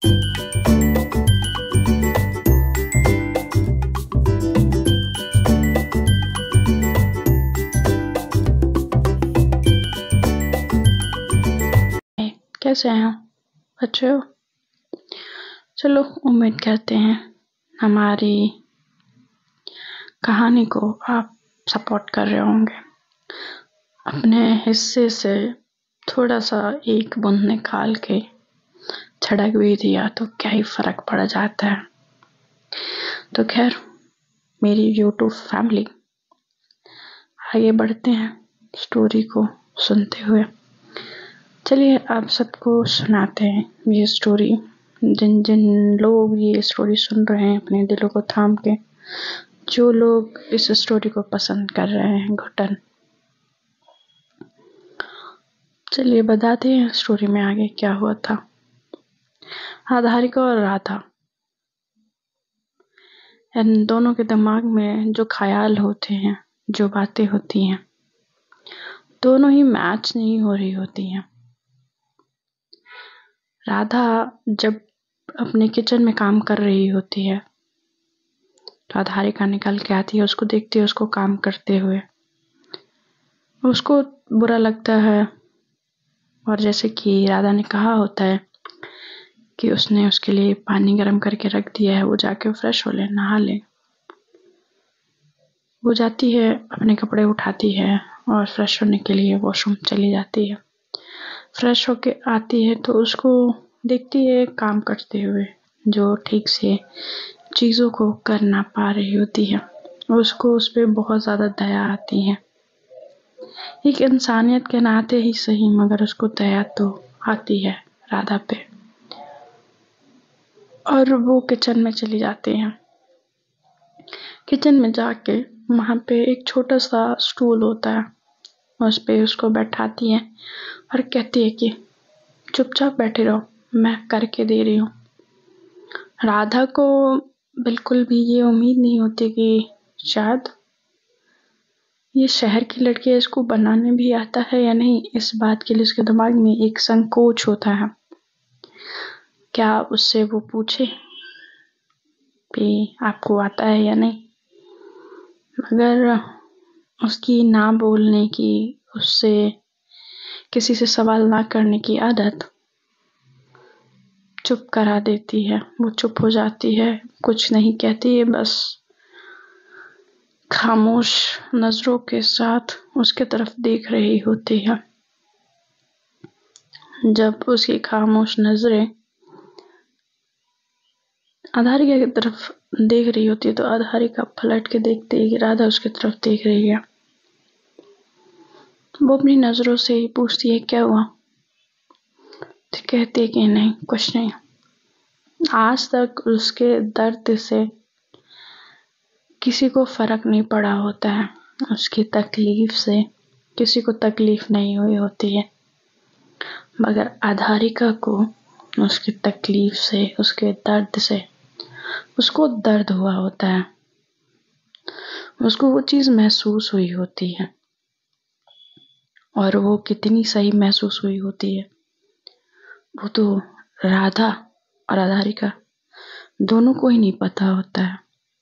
कैसे हैं? अच्छे हो? चलो, उम्मीद करते हैं हमारी कहानी को आप सपोर्ट कर रहे होंगे। अपने हिस्से से थोड़ा सा एक बूंद निकाल के छिड़क भी दिया तो क्या ही फर्क पड़ जाता है। तो खैर, मेरी यूट्यूब फैमिली, आगे बढ़ते हैं स्टोरी को सुनते हुए। चलिए आप सबको सुनाते हैं ये स्टोरी। जिन जिन लोग ये स्टोरी सुन रहे हैं अपने दिलों को थाम के, जो लोग इस स्टोरी को पसंद कर रहे हैं घुटन, चलिए बताते हैं स्टोरी में आगे क्या हुआ था। आधारिका और राधा, इन दोनों के दिमाग में जो ख्याल होते हैं, जो बातें होती हैं, दोनों ही मैच नहीं हो रही होती हैं। राधा जब अपने किचन में काम कर रही होती है तो आधारिका निकल के आती है, उसको देखती है उसको काम करते हुए। उसको बुरा लगता है, और जैसे कि राधा ने कहा होता है कि उसने उसके लिए पानी गर्म करके रख दिया है, वो जाके फ्रेश हो ले, नहा ले। वो जाती है, अपने कपड़े उठाती है और फ्रेश होने के लिए वॉशरूम चली जाती है। फ्रेश होके आती है तो उसको देखती है काम करते हुए, जो ठीक से चीज़ों को कर ना पा रही होती है। उसको उस पर बहुत ज़्यादा दया आती है, एक इंसानियत के नाते ही सही, मगर उसको दया तो आती है राधा पे। और वो किचन में चली जाती हैं। किचन में जाके वहाँ पे एक छोटा सा स्टूल होता है, उस पे उसको बैठाती हैं और कहती है कि चुपचाप बैठे रहो, मैं करके दे रही हूँ। राधा को बिल्कुल भी ये उम्मीद नहीं होती कि शायद ये शहर की लड़की है, इसको बनाने भी आता है या नहीं। इस बात के लिए उसके दिमाग में एक संकोच होता है। क्या उससे वो पूछे कि आपको आता है या नहीं, मगर उसकी ना बोलने की, उससे किसी से सवाल ना करने की आदत चुप करा देती है। वो चुप हो जाती है, कुछ नहीं कहती है, बस खामोश नजरों के साथ उसके तरफ देख रही होती है। जब उसकी खामोश नजरें आधारिका की तरफ देख रही होती है तो आधारिका पलट के देखती है कि राधा उसकी तरफ देख रही है। वो अपनी नजरों से ही पूछती है, क्या हुआ? तो कहती है कि नहीं, कुछ नहीं। आज तक उसके दर्द से किसी को फर्क नहीं पड़ा होता है, उसकी तकलीफ से किसी को तकलीफ नहीं हुई होती है, मगर आधारिका को उसकी तकलीफ से, उसके दर्द से उसको दर्द हुआ होता है। उसको वो चीज़ महसूस हुई होती है, और वो कितनी सही महसूस हुई होती है वो तो राधा और आधारिका दोनों को ही नहीं पता होता है।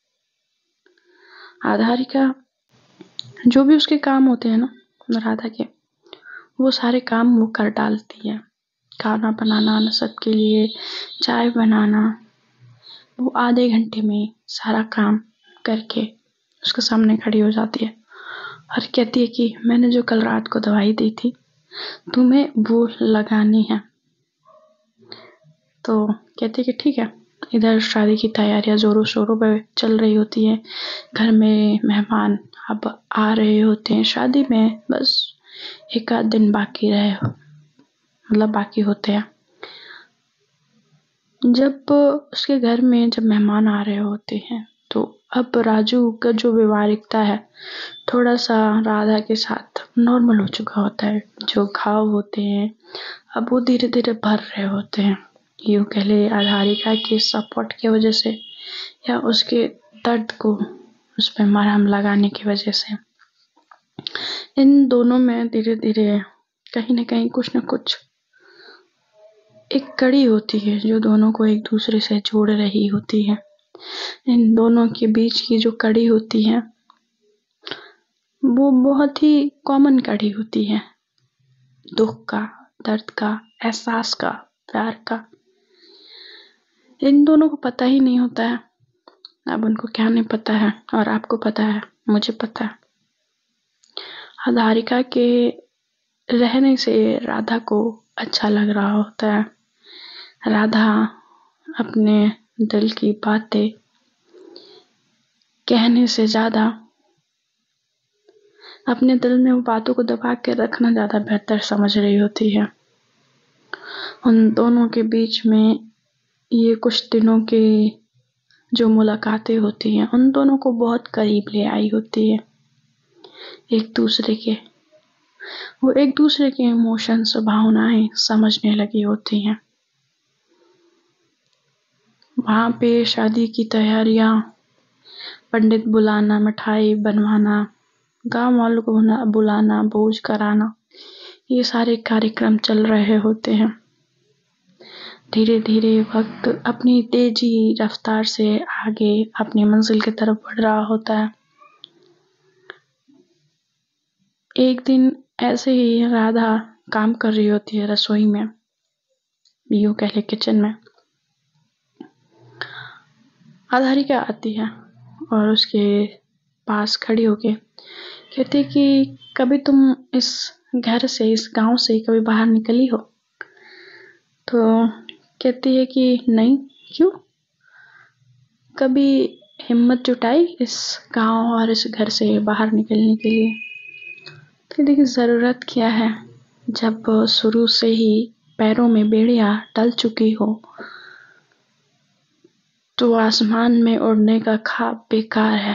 आधारिका जो भी उसके काम होते हैं ना राधा के, वो सारे काम वो कर डालती है। खाना बनाना सबके लिए, चाय बनाना, वो आधे घंटे में सारा काम करके उसके सामने खड़ी हो जाती है और कहती है कि मैंने जो कल रात को दवाई दी थी तुम्हें वो लगानी है। तो कहती है कि ठीक है। इधर शादी की तैयारियां जोरों शोरों पे चल रही होती है। घर में मेहमान अब आ रहे होते हैं। शादी में बस एक आध दिन बाकी रहे, मतलब बाकी होते हैं। जब उसके घर में जब मेहमान आ रहे होते हैं तो अब राजू का जो व्यवहारिकता है थोड़ा सा राधा के साथ नॉर्मल हो चुका होता है। जो घाव होते हैं अब वो धीरे धीरे भर रहे होते हैं, यूँ कह ले आधारिका के सपोर्ट की वजह से या उसके दर्द को उस पर मरहम लगाने की वजह से। इन दोनों में धीरे धीरे कहीं ना कहीं कुछ न कुछ एक कड़ी होती है जो दोनों को एक दूसरे से जोड़ रही होती है। इन दोनों के बीच की जो कड़ी होती है वो बहुत ही कॉमन कड़ी होती है, दुख का, दर्द का, एहसास का, प्यार का। इन दोनों को पता ही नहीं होता है। अब उनको क्या नहीं पता है, और आपको पता है, मुझे पता है। हारिका के रहने से राधा को अच्छा लग रहा होता है। राधा अपने दिल की बातें कहने से ज्यादा अपने दिल में वो बातों को दबा के रखना ज्यादा बेहतर समझ रही होती है। उन दोनों के बीच में ये कुछ दिनों की जो मुलाकातें होती हैं उन दोनों को बहुत करीब ले आई होती है एक दूसरे के। वो एक दूसरे के इमोशंस, भावनाएं समझने लगी होती हैं। वहां पे शादी की तैयारियां, पंडित बुलाना, मिठाई बनवाना, गांव वालों को बुलाना, भोज कराना, ये सारे कार्यक्रम चल रहे होते हैं। धीरे धीरे वक्त अपनी तेजी रफ्तार से आगे अपनी मंजिल की तरफ बढ़ रहा होता है। एक दिन ऐसे ही राधा काम कर रही होती है रसोई में, यूं कह ले किचन में। हारिका आती है और उसके पास खड़ी होके कहती है कि कभी तुम इस घर से, इस गांव से कभी बाहर निकली हो? तो कहती है कि नहीं, क्यों? कभी हिम्मत जुटाई इस गांव और इस घर से बाहर निकलने के लिए? तो देखिए, जरूरत क्या है जब शुरू से ही पैरों में बेड़ियां डल चुकी हो तो आसमान में उड़ने का ख्वाब बेकार है।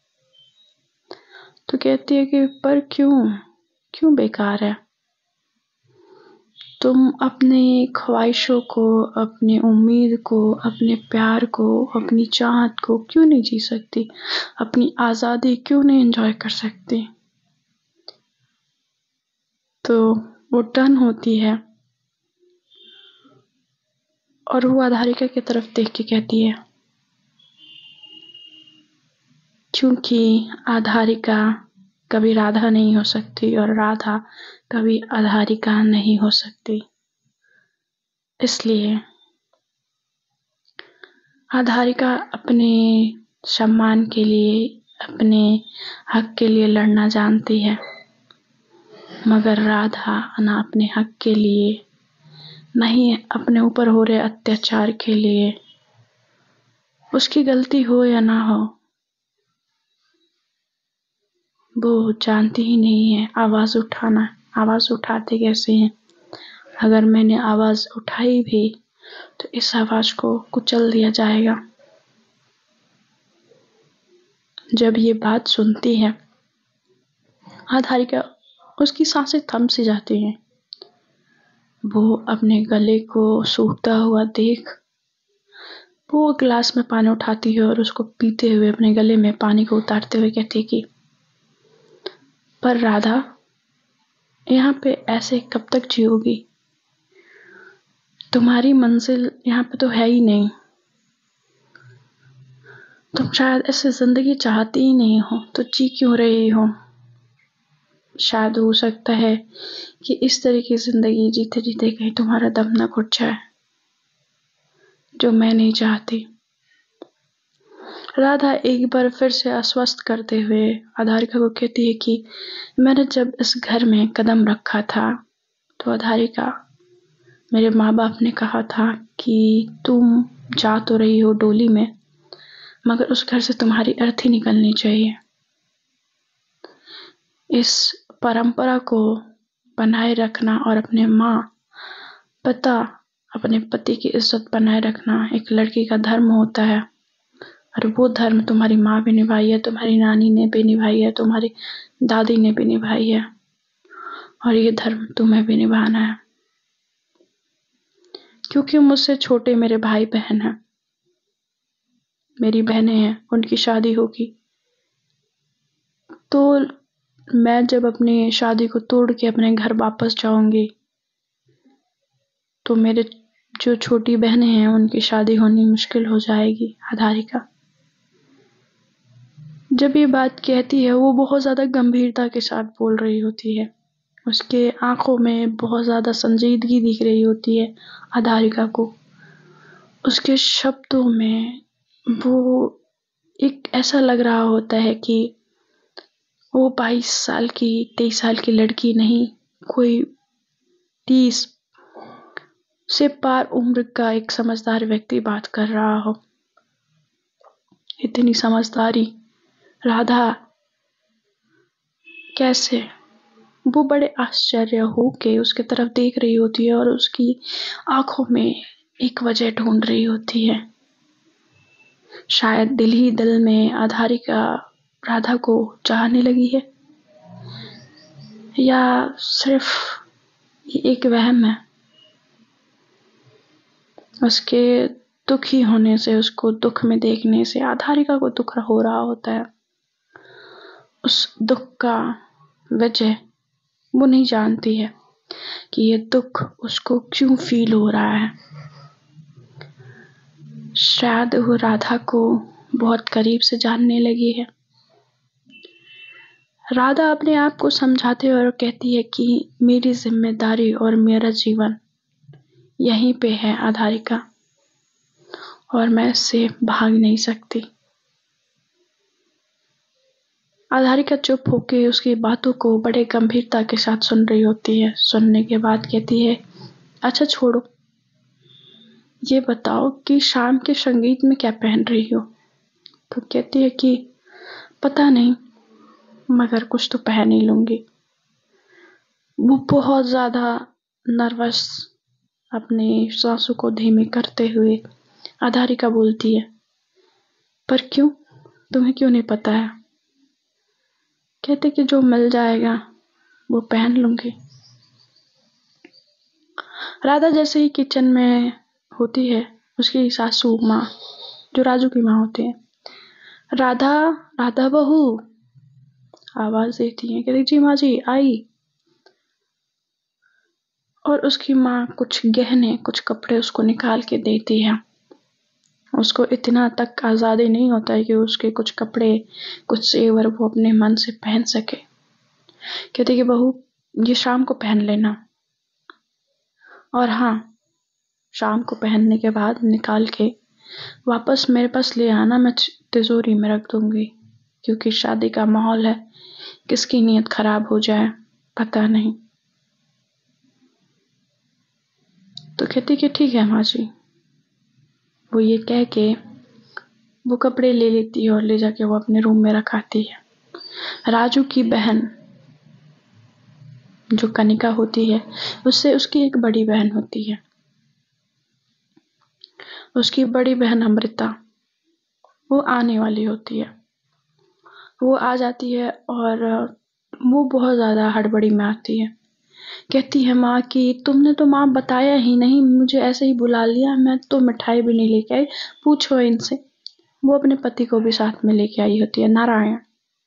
तो कहती है कि पर क्यों बेकार है? तुम अपनी ख्वाहिशों को, अपनी उम्मीद को, अपने प्यार को, अपनी चाहत को क्यों नहीं जी सकती? अपनी आजादी क्यों नहीं एंजॉय कर सकती? तो वो टर्न होती है और वो हारिका की तरफ देख के कहती है, क्योंकि हारिका कभी राधा नहीं हो सकती और राधा कभी हारिका नहीं हो सकती। इसलिए हारिका अपने सम्मान के लिए, अपने हक के लिए लड़ना जानती है, मगर राधा ना अपने हक के लिए, नहीं अपने ऊपर हो रहे अत्याचार के लिए, उसकी गलती हो या ना हो, वो जानती ही नहीं है आवाज उठाना। आवाज उठाते कैसे हैं? अगर मैंने आवाज उठाई भी तो इस आवाज को कुचल दिया जाएगा। जब ये बात सुनती है हारिका, उसकी सांसें थम सी जाती हैं। वो अपने गले को सूखता हुआ देख वो गिलास में पानी उठाती है और उसको पीते हुए अपने गले में पानी को उतारते हुए कहती है कि पर राधा, यहाँ पे ऐसे कब तक जियोगी? तुम्हारी मंजिल यहाँ पे तो है ही नहीं। तुम शायद ऐसे जिंदगी चाहती ही नहीं हो तो जी क्यों रही हो? शायद हो सकता है कि इस तरह की जिंदगी जीते जीते कहीं तुम्हारा दम न घुट जाए, जो मैं नहीं चाहती। राधा एक बार फिर से आश्वस्त करते हुए हारिका को कहती है कि मैंने जब इस घर में कदम रखा था तो हारिका, मेरे माँ बाप ने कहा था कि तुम जा तो रही हो डोली में, मगर उस घर से तुम्हारी अर्थी निकलनी चाहिए। इस परंपरा को बनाए रखना और अपने माँ, पिता, अपने पति की इज्जत बनाए रखना एक लड़की का धर्म होता है। और वो धर्म तुम्हारी माँ भी निभाई है, तुम्हारी नानी ने भी निभाई है, तुम्हारी दादी ने भी निभाई है, और ये धर्म तुम्हें भी निभाना है। क्योंकि मुझसे छोटे मेरे भाई बहन हैं, मेरी बहनें हैं, उनकी शादी होगी तो मैं जब अपनी शादी को तोड़ के अपने घर वापस जाऊंगी तो मेरे जो छोटी बहनें हैं उनकी शादी होनी मुश्किल हो जाएगी। आधारिका जब ये बात कहती है वो बहुत ज़्यादा गंभीरता के साथ बोल रही होती है। उसके आंखों में बहुत ज़्यादा संजीदगी दिख रही होती है आधारिका को। उसके शब्दों में वो एक ऐसा लग रहा होता है कि वो 22 साल की 23 साल की लड़की नहीं, कोई 30 से पार उम्र का एक समझदार व्यक्ति बात कर रहा हो। इतनी समझदारी राधा कैसे? वो बड़े आश्चर्य हो के उसके तरफ देख रही होती है और उसकी आंखों में एक वजह ढूंढ रही होती है। शायद दिल ही दिल में आधारिका राधा को चाहने लगी है, या सिर्फ ये एक वहम है। उसके दुखी होने से, उसको दुख में देखने से आधारिका को दुख हो रहा होता है। उस दुख का वजह वो नहीं जानती है कि ये दुख उसको क्यों फील हो रहा है। शायद वो राधा को बहुत करीब से जानने लगी है। राधा अपने आप को समझाते और कहती है कि मेरी जिम्मेदारी और मेरा जीवन यहीं पे है आधारिका, और मैं इससे भाग नहीं सकती। आधारिका चुप होके उसकी बातों को बड़े गंभीरता के साथ सुन रही होती है। सुनने के बाद कहती है, अच्छा छोड़ो, ये बताओ कि शाम के संगीत में क्या पहन रही हो? तो कहती है कि पता नहीं, मगर कुछ तो पहन ही लूंगी। वो बहुत ज्यादा नर्वस, अपने सांसों को धीमे करते हुए आधारिका बोलती है, पर क्यों? तुम्हें क्यों नहीं पता है? कहते कि जो मिल जाएगा वो पहन लूंगी। राधा जैसे ही किचन में होती है, उसकी सासू माँ, जो राजू की माँ होती है, राधा राधा बहू आवाज देती है। कहती जी माँ जी आई। और उसकी माँ कुछ गहने, कुछ कपड़े उसको निकाल के देती है। उसको इतना तक आज़ादी नहीं होता है कि उसके कुछ कपड़े, कुछ जेवर वो अपने मन से पहन सके। कहती कि बहू ये शाम को पहन लेना, और हाँ, शाम को पहनने के बाद निकाल के वापस मेरे पास ले आना, मैं तिजोरी में रख दूंगी, क्योंकि शादी का माहौल है, किसकी नीयत खराब हो जाए पता नहीं। तो कहती कि ठीक है माँ जी। वो ये कह के वो कपड़े ले लेती है और ले जाके वो अपने रूम में रखाती है। राजू की बहन जो कनिका होती है, उससे उसकी एक बड़ी बहन होती है। उसकी बड़ी बहन अमृता, वो आने वाली होती है। वो आ जाती है और वो बहुत ज़्यादा हड़बड़ी में आती है। कहती है माँ कि तुमने तो माँ बताया ही नहीं, मुझे ऐसे ही बुला लिया, मैं तो मिठाई भी नहीं लेके आई, पूछो इनसे। वो अपने पति को भी साथ में लेके आई होती है, नारायण।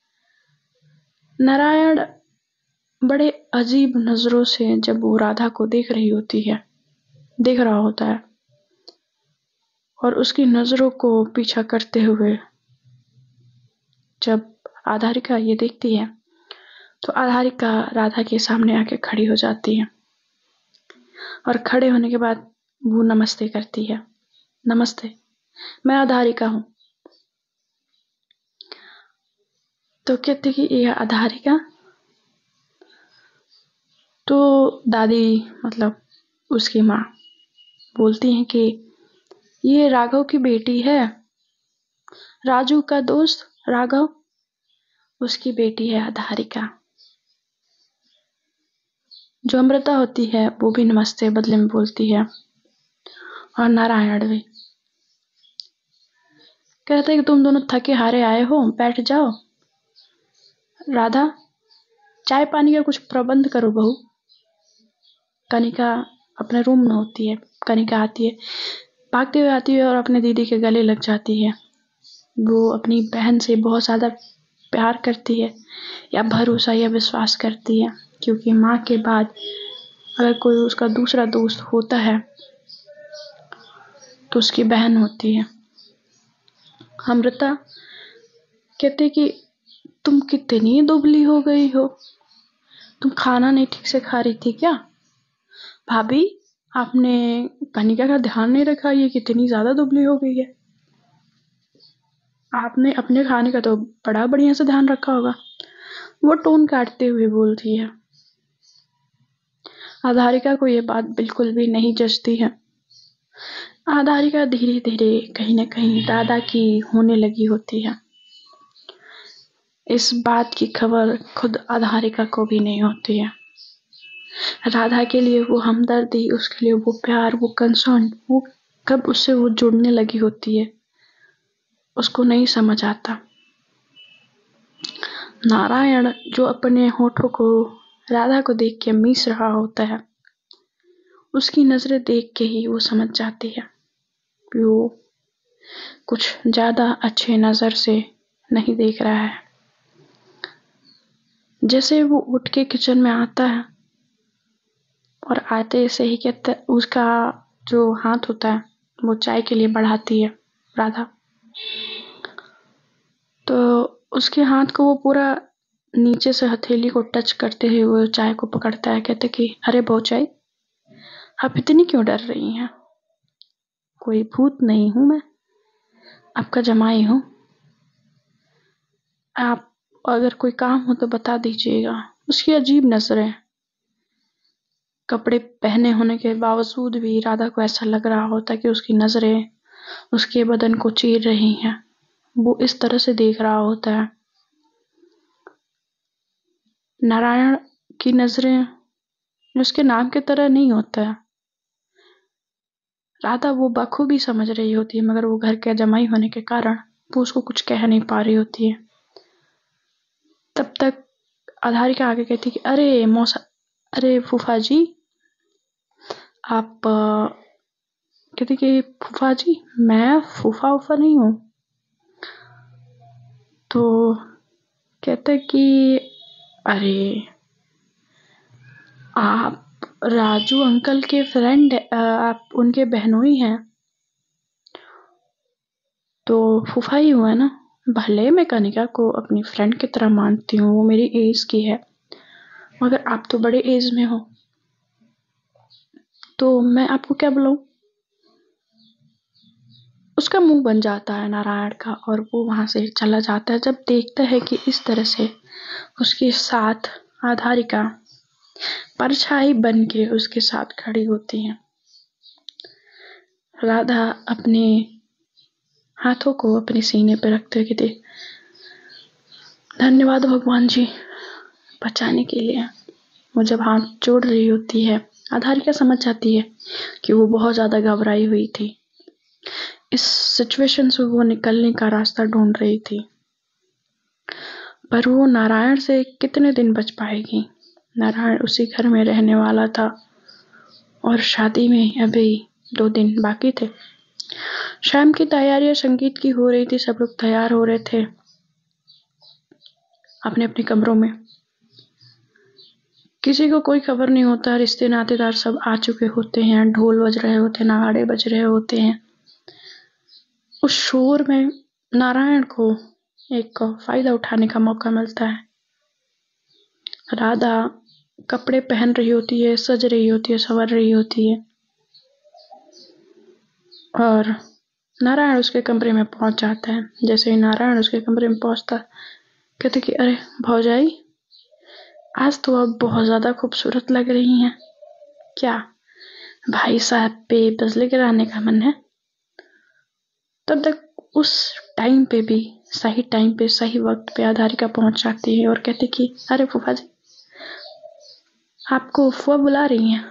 नारायण बड़े अजीब नजरों से जब वो राधा को देख रही होती है, देख रहा होता है, और उसकी नजरों को पीछा करते हुए जब आधारिका ये देखती है, तो आधारिका राधा के सामने आके खड़ी हो जाती है, और खड़े होने के बाद वो नमस्ते करती है। नमस्ते, मैं आधारिका हूँ। तो कहती कि ये आधारिका? तो दादी, मतलब उसकी माँ, बोलती हैं कि ये राघव की बेटी है, राजू का दोस्त राघव, उसकी बेटी है आधारिका। जो अमृता होती है वो भी नमस्ते बदले में बोलती है, और नारायण भी। कहते कि तुम दोनों थके हारे आए हो, बैठ जाओ। राधा, चाय पानी का कुछ प्रबंध करो बहू। कनिका अपने रूम में होती है। कनिका आती है, भागते हुए आती है और अपने दीदी के गले लग जाती है। वो अपनी बहन से बहुत ज़्यादा प्यार करती है, या भरोसा या विश्वास करती है, क्योंकि माँ के बाद अगर कोई उसका दूसरा दोस्त होता है उसकी बहन होती है अमृता, कहते कि तुम कितनी दुबली हो गई हो, तुम खाना नहीं ठीक से खा रही थी क्या? भाभी, आपने कनिका का ध्यान नहीं रखा, ये कितनी ज्यादा दुबली हो गई है। आपने अपने खाने का तो बड़ा बढ़िया से ध्यान रखा होगा। वो टोन काटते हुए बोलती है। आधारिका को ये बात बिल्कुल भी नहीं जचती है। आधारिका धीरे धीरे कहीं न कहीं राधा की होने लगी होती है। इस बात की खबर खुद आधारिका को भी नहीं होती है। राधा के लिए वो हमदर्दी, उसके लिए वो प्यार, वो कंसर्न, वो कब उससे वो जुड़ने लगी होती है, उसको नहीं समझ आता। नारायण जो अपने होठों को राधा को देख के मीस रहा होता है, उसकी नजरें देख के ही वो समझ जाती है कि वो कुछ ज्यादा अच्छे नजर से नहीं देख रहा है। जैसे वो उठ के किचन में आता है और आते से ही कहता, उसका जो हाथ होता है वो चाय के लिए बढ़ाती है राधा, तो उसके हाथ को वो पूरा नीचे से हथेली को टच करते हुए वो चाय को पकड़ता है। कहते कि अरे भौचाई, आप इतनी क्यों डर रही हैं? कोई भूत नहीं हूं मैं, आपका जमाई हूं। आप अगर कोई काम हो तो बता दीजिएगा। उसकी अजीब नजरें, कपड़े पहने होने के बावजूद भी राधा को ऐसा लग रहा होता कि उसकी नजरें उसके बदन को चीर रही हैं। वो इस तरह से देख रहा होता है। नारायण की नजरें उसके नाम की तरह नहीं होता है। राधा वो बखूबी समझ रही होती है, मगर वो घर के जमाई होने के कारण वो उसको कुछ कह नहीं पा रही होती है। तब तक आधारिका आगे कहती कि अरे मौसा, अरे फूफा जी, आप कहती कि फूफा जी, मैं फूफा उफा नहीं हूँ। तो कहते कि अरे आप राजू अंकल के फ्रेंड, आप उनके बहनोई हैं, तो फूफा ही हुआ ना। भले मैं कनिका को अपनी फ्रेंड की तरह मानती हूँ, वो मेरी एज की है, मगर आप तो बड़े एज में हो, तो मैं आपको क्या बुलाऊं? उसका मुंह बन जाता है नारायण का और वो वहां से चला जाता है, जब देखता है कि इस तरह से उसके साथ आधारिका परछाई बन के उसके साथ खड़ी होती है। राधा अपने हाथों को अपने सीने पर रखते हुए कहती, धन्यवाद भगवान जी बचाने के लिए। वो जब हाथ जोड़ रही होती है, आधारिका समझ जाती है कि वो बहुत ज्यादा घबराई हुई थी। इस सिचुएशन से वो निकलने का रास्ता ढूंढ रही थी, पर वो नारायण से कितने दिन बच पाएगी? नारायण उसी घर में रहने वाला था और शादी में अभी 2 दिन बाकी थे। शाम की तैयारियां संगीत की हो रही थी, सब लोग तैयार हो रहे थे अपने अपने कमरों में। किसी को कोई खबर नहीं होता, रिश्ते नातेदार सब आ चुके होते हैं, ढोल बज रहे होते हैं, नगाड़े बज रहे होते हैं। उस शोर में नारायण को एक फायदा उठाने का मौका मिलता है। राधा कपड़े पहन रही होती है, सज रही होती है, संवर रही होती है, और नारायण उसके कमरे में पहुंच जाता है। जैसे ही नारायण उसके कमरे में पहुंचता, कहते कि अरे भौजाई, आज तो आप बहुत ज्यादा खूबसूरत लग रही हैं। क्या भाई साहब पे बिजली गिराने का मन है? तब तक उस टाइम पे भी सही टाइम पे सही वक्त पे आधारिका पहुंच जाती है और कहती कि अरे फूफा जी, आपको फुआ बुला रही हैं।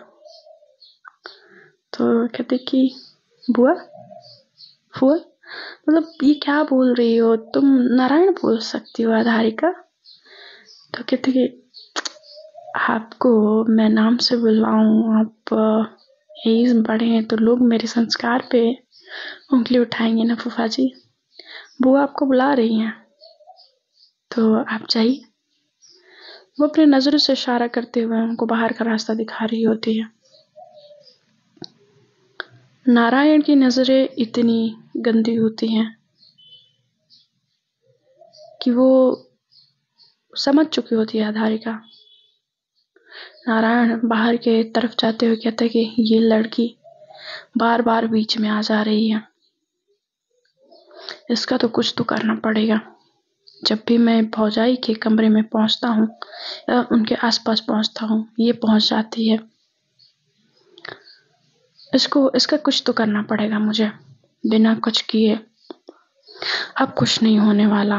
तो कहते कि बुआ, फुआ, मतलब ये क्या बोल रही हो तुम? नारायण बोल सकती हो आधारिका। तो कहते कि आपको मैं नाम से बुलवाऊं, आप एज बड़े हैं तो लोग मेरे संस्कार पे उंगली उठाएंगे ना फूफा जी। बुआ आपको बुला रही हैं, तो आप जाइए। वो अपने नजरों से इशारा करते हुए उनको बाहर का रास्ता दिखा रही होती है। नारायण की नजरें इतनी गंदी होती हैं कि वो समझ चुकी होती है आधारिका। नारायण बाहर के तरफ जाते हुए कहते कि ये लड़की बार बार बीच में आ जा रही है, इसका तो कुछ तो करना पड़ेगा। जब भी मैं भौजाई के कमरे में पहुंचता हूँ या उनके आसपास पहुंचता हूँ, ये पहुंच जाती है। इसका कुछ तो करना पड़ेगा मुझे। बिना कुछ किए अब कुछ नहीं होने वाला।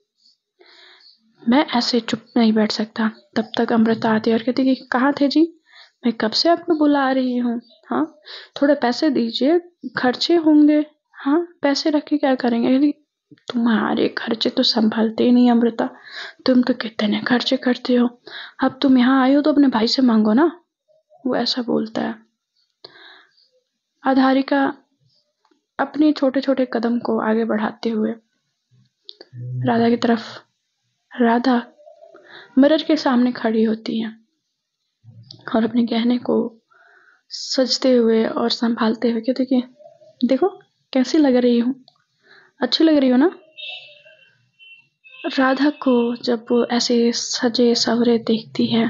मैं ऐसे चुप नहीं बैठ सकता। तब तक अमृता आती है और कहती कि कहाँ थे जी, मैं कब से आपको बुला रही हूँ। हाँ, थोड़े पैसे दीजिए, खर्चे होंगे। हाँ, पैसे रख के क्या करेंगे। तुम्हारे खर्चे तो संभलते ही नहीं अमृता, तुम तो कितने खर्चे करते हो। अब तुम यहाँ आई हो तो अपने भाई से मांगो ना, वो ऐसा बोलता है। आधारिका अपने छोटे छोटे कदम को आगे बढ़ाते हुए राधा की तरफ, राधा मिरर के सामने खड़ी होती है और अपने गहने को सजते हुए और संभालते हुए कहते कि देखो कैसी लग रही हूँ, अच्छी लग रही हो ना। राधा को जब वो ऐसे सजे सवरे देखती है,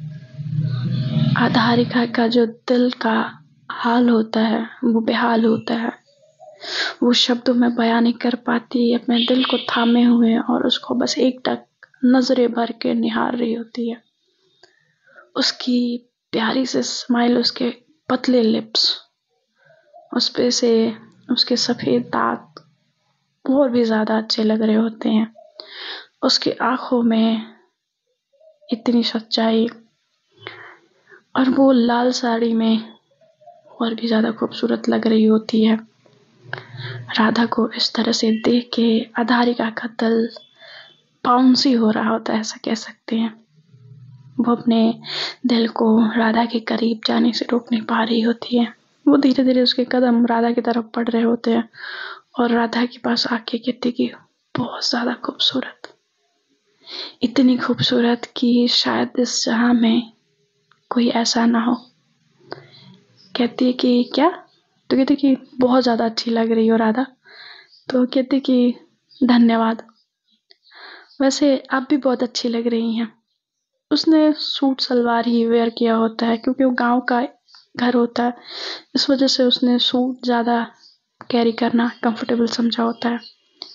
आधारिका का जो दिल का हाल होता है वो बेहाल होता है। वो शब्दों में बयान नहीं कर पाती, अपने दिल को थामे हुए और उसको बस एकटक नजरें भर के निहार रही होती है। उसकी प्यारी से स्माइल, उसके पतले लिप्स, उस पे से उसके सफेद दांत और भी ज्यादा अच्छे लग रहे होते हैं। उसकी आंखों में इतनी सच्चाई, और वो लाल साड़ी में और भी ज्यादा खूबसूरत लग रही होती है। राधा को इस तरह से देख के आधारिका का दिल बाउंसी हो रहा होता है, ऐसा कह सकते हैं। वो अपने दिल को राधा के करीब जाने से रोक नहीं पा रही होती है। वो धीरे धीरे उसके कदम राधा की तरफ बढ़ रहे होते हैं और राधा के पास आके कहती कि बहुत ज्यादा खूबसूरत, इतनी खूबसूरत कि शायद इस जहां में कोई ऐसा ना हो। कहती है कि क्या, तो कहती कि बहुत ज्यादा अच्छी लग रही हो राधा। तो कहती कि धन्यवाद, वैसे आप भी बहुत अच्छी लग रही हैं। उसने सूट सलवार ही वेयर किया होता है क्योंकि वो गांव का घर होता है, इस वजह से उसने सूट ज्यादा कैरी करना कंफर्टेबल समझा होता है।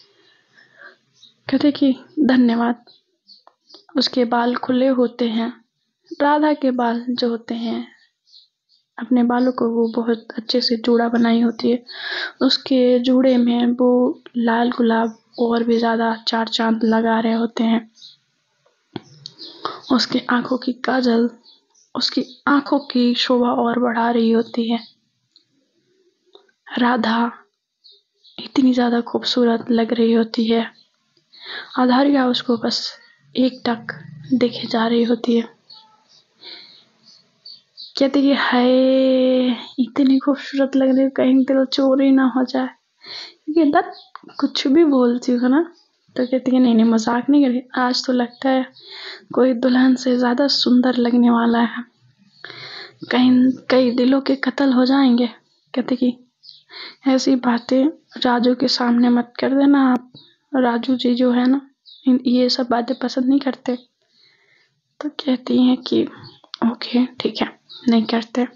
कहते कि धन्यवाद। उसके बाल खुले होते हैं। राधा के बाल जो होते हैं, अपने बालों को वो बहुत अच्छे से जूड़ा बनाई होती है। उसके जूड़े में वो लाल गुलाब और भी ज्यादा चार चांद लगा रहे होते हैं। उसकी आंखों की काजल उसकी आंखों की शोभा और बढ़ा रही होती है। राधा इतनी ज्यादा खूबसूरत लग रही होती है। आधारिका उसको बस एकटक देखे जा रही होती है। कहती कि हाय, इतनी खूबसूरत लग रही है, कहीं दिल चोरी ना हो जाए। ये दत कुछ भी बोलती हो ना। तो कहती है नहीं नहीं, मजाक नहीं कर रही, आज तो लगता है कोई दुल्हन से ज्यादा सुंदर लगने वाला है, कहीं कई दिलों के कत्ल हो जाएंगे। कहते कि ऐसी बातें राजू के सामने मत कर देना आप, राजू जी जो है ना ये सब बातें पसंद नहीं करते। तो कहती हैं कि ओके ठीक है, नहीं करते।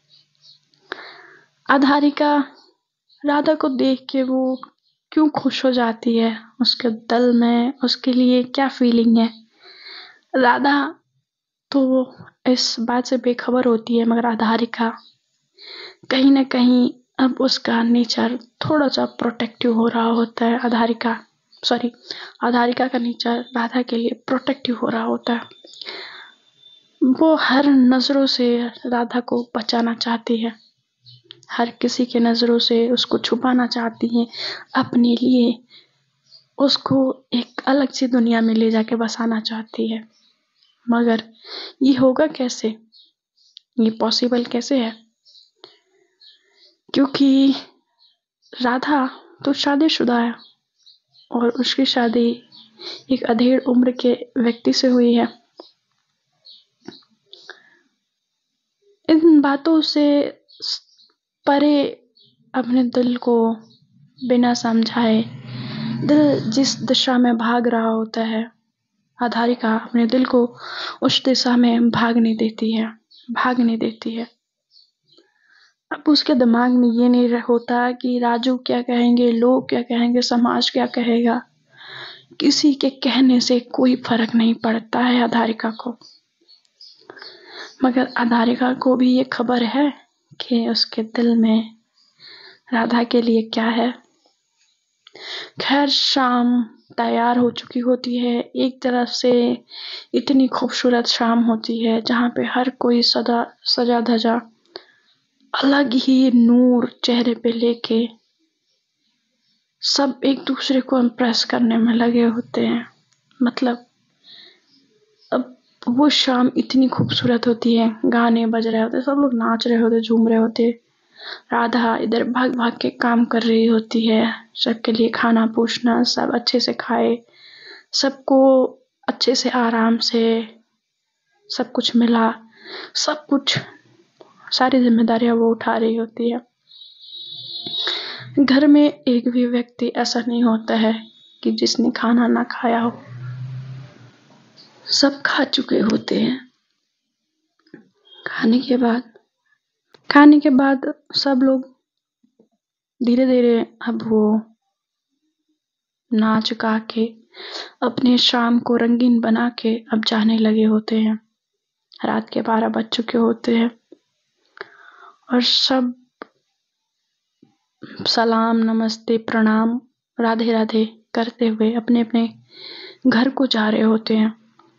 आधारिका राधा को देख के वो क्यों खुश हो जाती है, उसके दिल में उसके लिए क्या फीलिंग है। राधा तो इस बात से बेखबर होती है, मगर आधारिका कहीं ना कहीं अब उसका नेचर थोड़ा सा प्रोटेक्टिव हो रहा होता है। आधारिका का नेचर राधा के लिए प्रोटेक्टिव हो रहा होता है। वो हर नजरों से राधा को बचाना चाहती है, हर किसी के नजरों से उसको छुपाना चाहती है अपने लिए, उसको एक अलग सी दुनिया में ले जाके बसाना चाहती है। मगर ये होगा कैसे, ये पॉसिबल कैसे है, क्योंकि राधा तो शादीशुदा है और उसकी शादी एक अधेड़ उम्र के व्यक्ति से हुई है। इन बातों से परे अपने दिल को बिना समझाए, दिल जिस दिशा में भाग रहा होता है, आधारिका अपने दिल को उस दिशा में भागने देती है। अब उसके दिमाग में ये नहीं होता कि राजू क्या कहेंगे, लोग क्या कहेंगे, समाज क्या कहेगा। किसी के कहने से कोई फर्क नहीं पड़ता है आधारिका को। मगर आधारिका को भी ये खबर है कि उसके दिल में राधा के लिए क्या है। खैर, शाम तैयार हो चुकी होती है। एक तरफ से इतनी खूबसूरत शाम होती है जहाँ पे हर कोई सजा धजा अलग ही नूर चेहरे पे लेके सब एक दूसरे को इम्प्रेस करने में लगे होते हैं। मतलब अब वो शाम इतनी खूबसूरत होती है, गाने बज रहे होते, सब लोग नाच रहे होते, झूम रहे होते। राधा इधर भाग भाग के काम कर रही होती है, सबके लिए खाना पूछना, सब अच्छे से खाए, सबको अच्छे से आराम से सब कुछ मिला, सब कुछ सारी जिम्मेदारियां वो उठा रही होती है। घर में एक भी व्यक्ति ऐसा नहीं होता है कि जिसने खाना ना खाया हो, सब खा चुके होते हैं। खाने के बाद सब लोग धीरे धीरे अब वो नाच गा के अपने शाम को रंगीन बना के अब जाने लगे होते हैं। रात के 12 बज चुके होते हैं और सब सलाम, नमस्ते, प्रणाम, राधे राधे करते हुए अपने अपने घर को जा रहे होते हैं।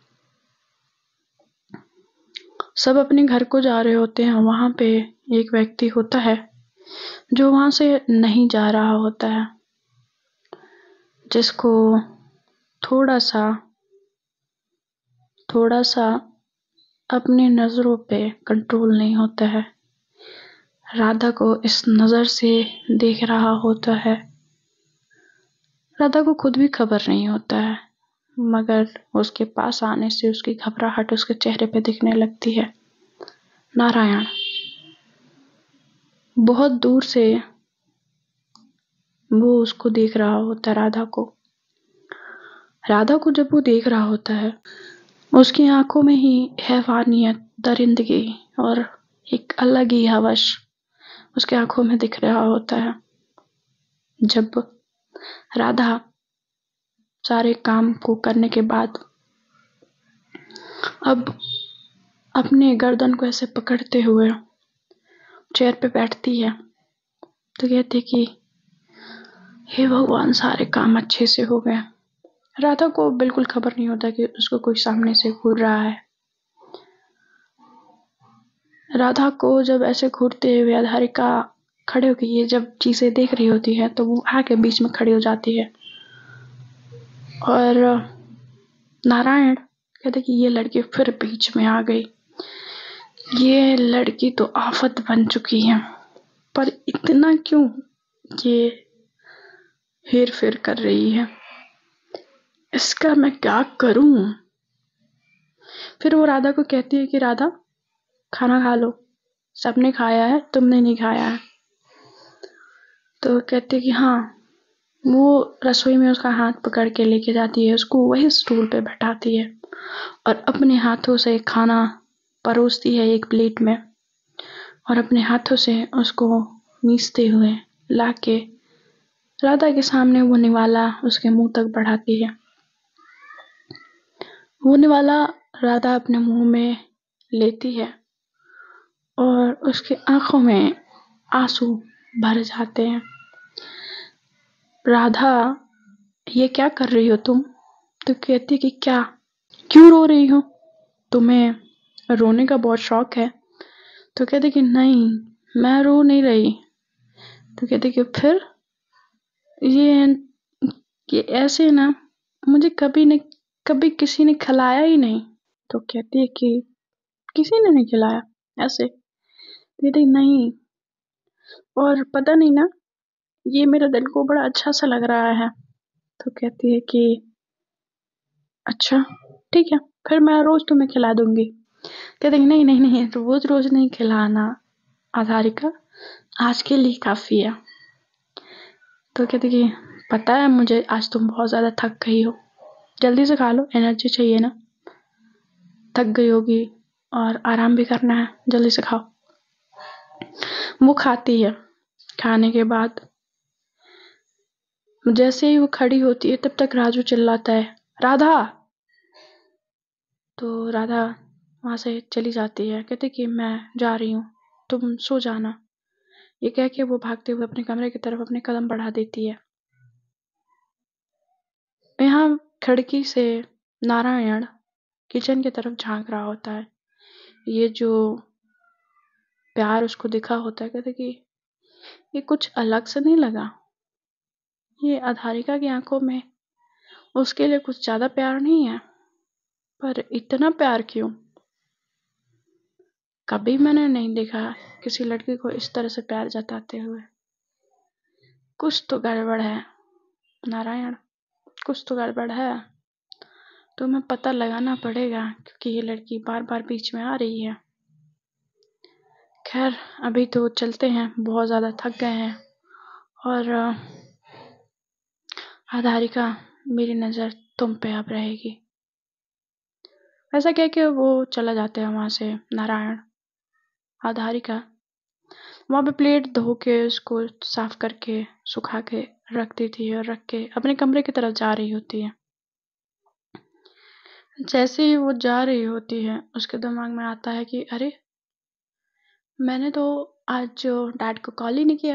सब अपने घर को जा रहे होते हैं। वहां पे एक व्यक्ति होता है जो वहां से नहीं जा रहा होता है, जिसको थोड़ा सा अपनी नजरों पे कंट्रोल नहीं होता है। राधा को इस नजर से देख रहा होता है। राधा को खुद भी खबर नहीं होता है, मगर उसके पास आने से उसकी घबराहट उसके चेहरे पे दिखने लगती है। नारायण बहुत दूर से वो उसको देख रहा होता है, राधा को जब वो देख रहा होता है, उसकी आंखों में ही हैवानियत, दरिंदगी और एक अलग ही हवस उसके आंखों में दिख रहा होता है। जब राधा सारे काम को करने के बाद अब अपने गर्दन को ऐसे पकड़ते हुए चेयर पे बैठती है तो कहती कि हे भगवान, सारे काम अच्छे से हो गए। राधा को बिल्कुल खबर नहीं होता कि उसको कोई सामने से घूर रहा है। राधा को जब ऐसे घूरते हुए आधारिका खड़े होकर ये जब चीजें देख रही होती है तो वो आके बीच में खड़ी हो जाती है और नारायण कहते कि ये लड़की फिर बीच में आ गई। ये लड़की तो आफत बन चुकी है, पर इतना क्यों ये हेर फेर कर रही है, इसका मैं क्या करूं। फिर वो राधा को कहती है कि राधा, खाना खा लो, सबने खाया है, तुमने नहीं खाया है। तो कहती है कि हाँ। वो रसोई में उसका हाथ पकड़ के लेके जाती है, उसको वही स्टूल पे बैठाती है और अपने हाथों से खाना परोसती है एक प्लेट में और अपने हाथों से उसको मीसते हुए लाके राधा के सामने वो निवाला उसके मुंह तक बढ़ाती है। वो निवाला राधा अपने मुंह में लेती है और उसकी आंखों में आंसू भर जाते हैं। राधा, ये क्या कर रही हो तुम? तो कहती कि क्या, क्यों रो रही हो? तुम्हें रोने का बहुत शौक है? तो कहती कि नहीं, मैं रो नहीं रही। तो कहती कि फिर ये ऐसे ना, मुझे कभी किसी ने खिलाया ही नहीं। तो कहती है कि किसी ने नहीं खिलाया ऐसे? कहती नहीं, और पता नहीं ना, ये मेरे दिल को बड़ा अच्छा सा लग रहा है। तो कहती है कि अच्छा ठीक है, फिर मैं रोज तुम्हें खिला दूंगी। कहते नहीं नहीं नहीं, रोज रोज नहीं खिलाना आधारिका, आज के लिए काफी है। तो कहती कि पता है मुझे आज तुम बहुत ज़्यादा थक गई हो, जल्दी से खा लो, एनर्जी चाहिए ना, थक गई होगी और आराम भी करना है, जल्दी से खाओ। वो खाती है। खाने के बाद जैसे ही वो खड़ी होती है तब तक राजू चिल्लाता है, राधा। तो राधा वहां से चली जाती है, कहती कि मैं जा रही हूँ, तुम सो जाना। ये कह के वो भागते हुए अपने कमरे की तरफ अपने कदम बढ़ा देती है। यहाँ खिड़की से नारायण किचन की तरफ झांक रहा होता है। ये जो प्यार उसको दिखा होता है, कहते कि ये कुछ अलग से नहीं लगा, ये अधारिका की आंखों में उसके लिए कुछ ज्यादा प्यार नहीं है, पर इतना प्यार क्यों? कभी मैंने नहीं देखा किसी लड़की को इस तरह से प्यार जताते हुए। कुछ तो गड़बड़ है नारायण, कुछ तो गड़बड़ है। तुम्हें पता लगाना पड़ेगा, क्योंकि ये लड़की बार बार बीच में आ रही है। खैर अभी तो चलते हैं, बहुत ज्यादा थक गए हैं। और अधारिका, मेरी नजर तुम पे अब रहेगी। ऐसा कह के वो चला जाते हैं वहां से नारायण। अधारिका वहां पे प्लेट धो के उसको साफ करके सुखा के रखती थी और रख के अपने कमरे की तरफ जा रही होती है। जैसे ही वो जा रही होती है उसके दिमाग में आता है कि अरे, मैंने तो आज डैड को कॉल ही नहीं किया।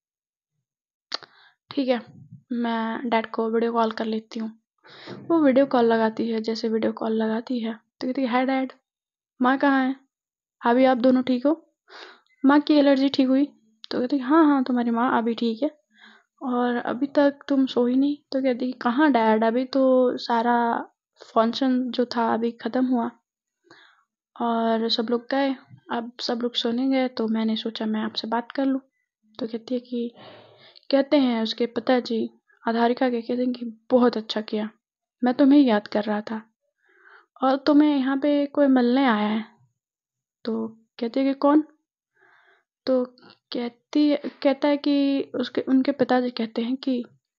ठीक है, मैं डैड को वीडियो कॉल कर लेती हूँ। वो वीडियो कॉल लगाती है। जैसे वीडियो कॉल लगाती है तो कहती है, हाय डैड, माँ कहाँ है? अभी आप दोनों ठीक हो? माँ की एलर्जी ठीक हुई? तो कहती हाँ हाँ, तुम्हारी माँ अभी ठीक है। और अभी तक तुम सो ही नहीं? तो कहती कहाँ डैड, अभी तो सारा फंक्शन जो था अभी खत्म हुआ और सब लोग गए, अब सब लोग सोने गए तो मैंने सोचा मैं आपसे बात कर लूँ। तो कहती है कि कहते हैं उसके पिताजी अधारिका के, कहते हैं कि बहुत अच्छा किया, मैं तुम्हें याद कर रहा था और तुम्हें यहाँ पे कोई मिलने आया है। तो कहती है कि कौन? तो कहता है कि उसके उनके पिताजी कहते हैं कि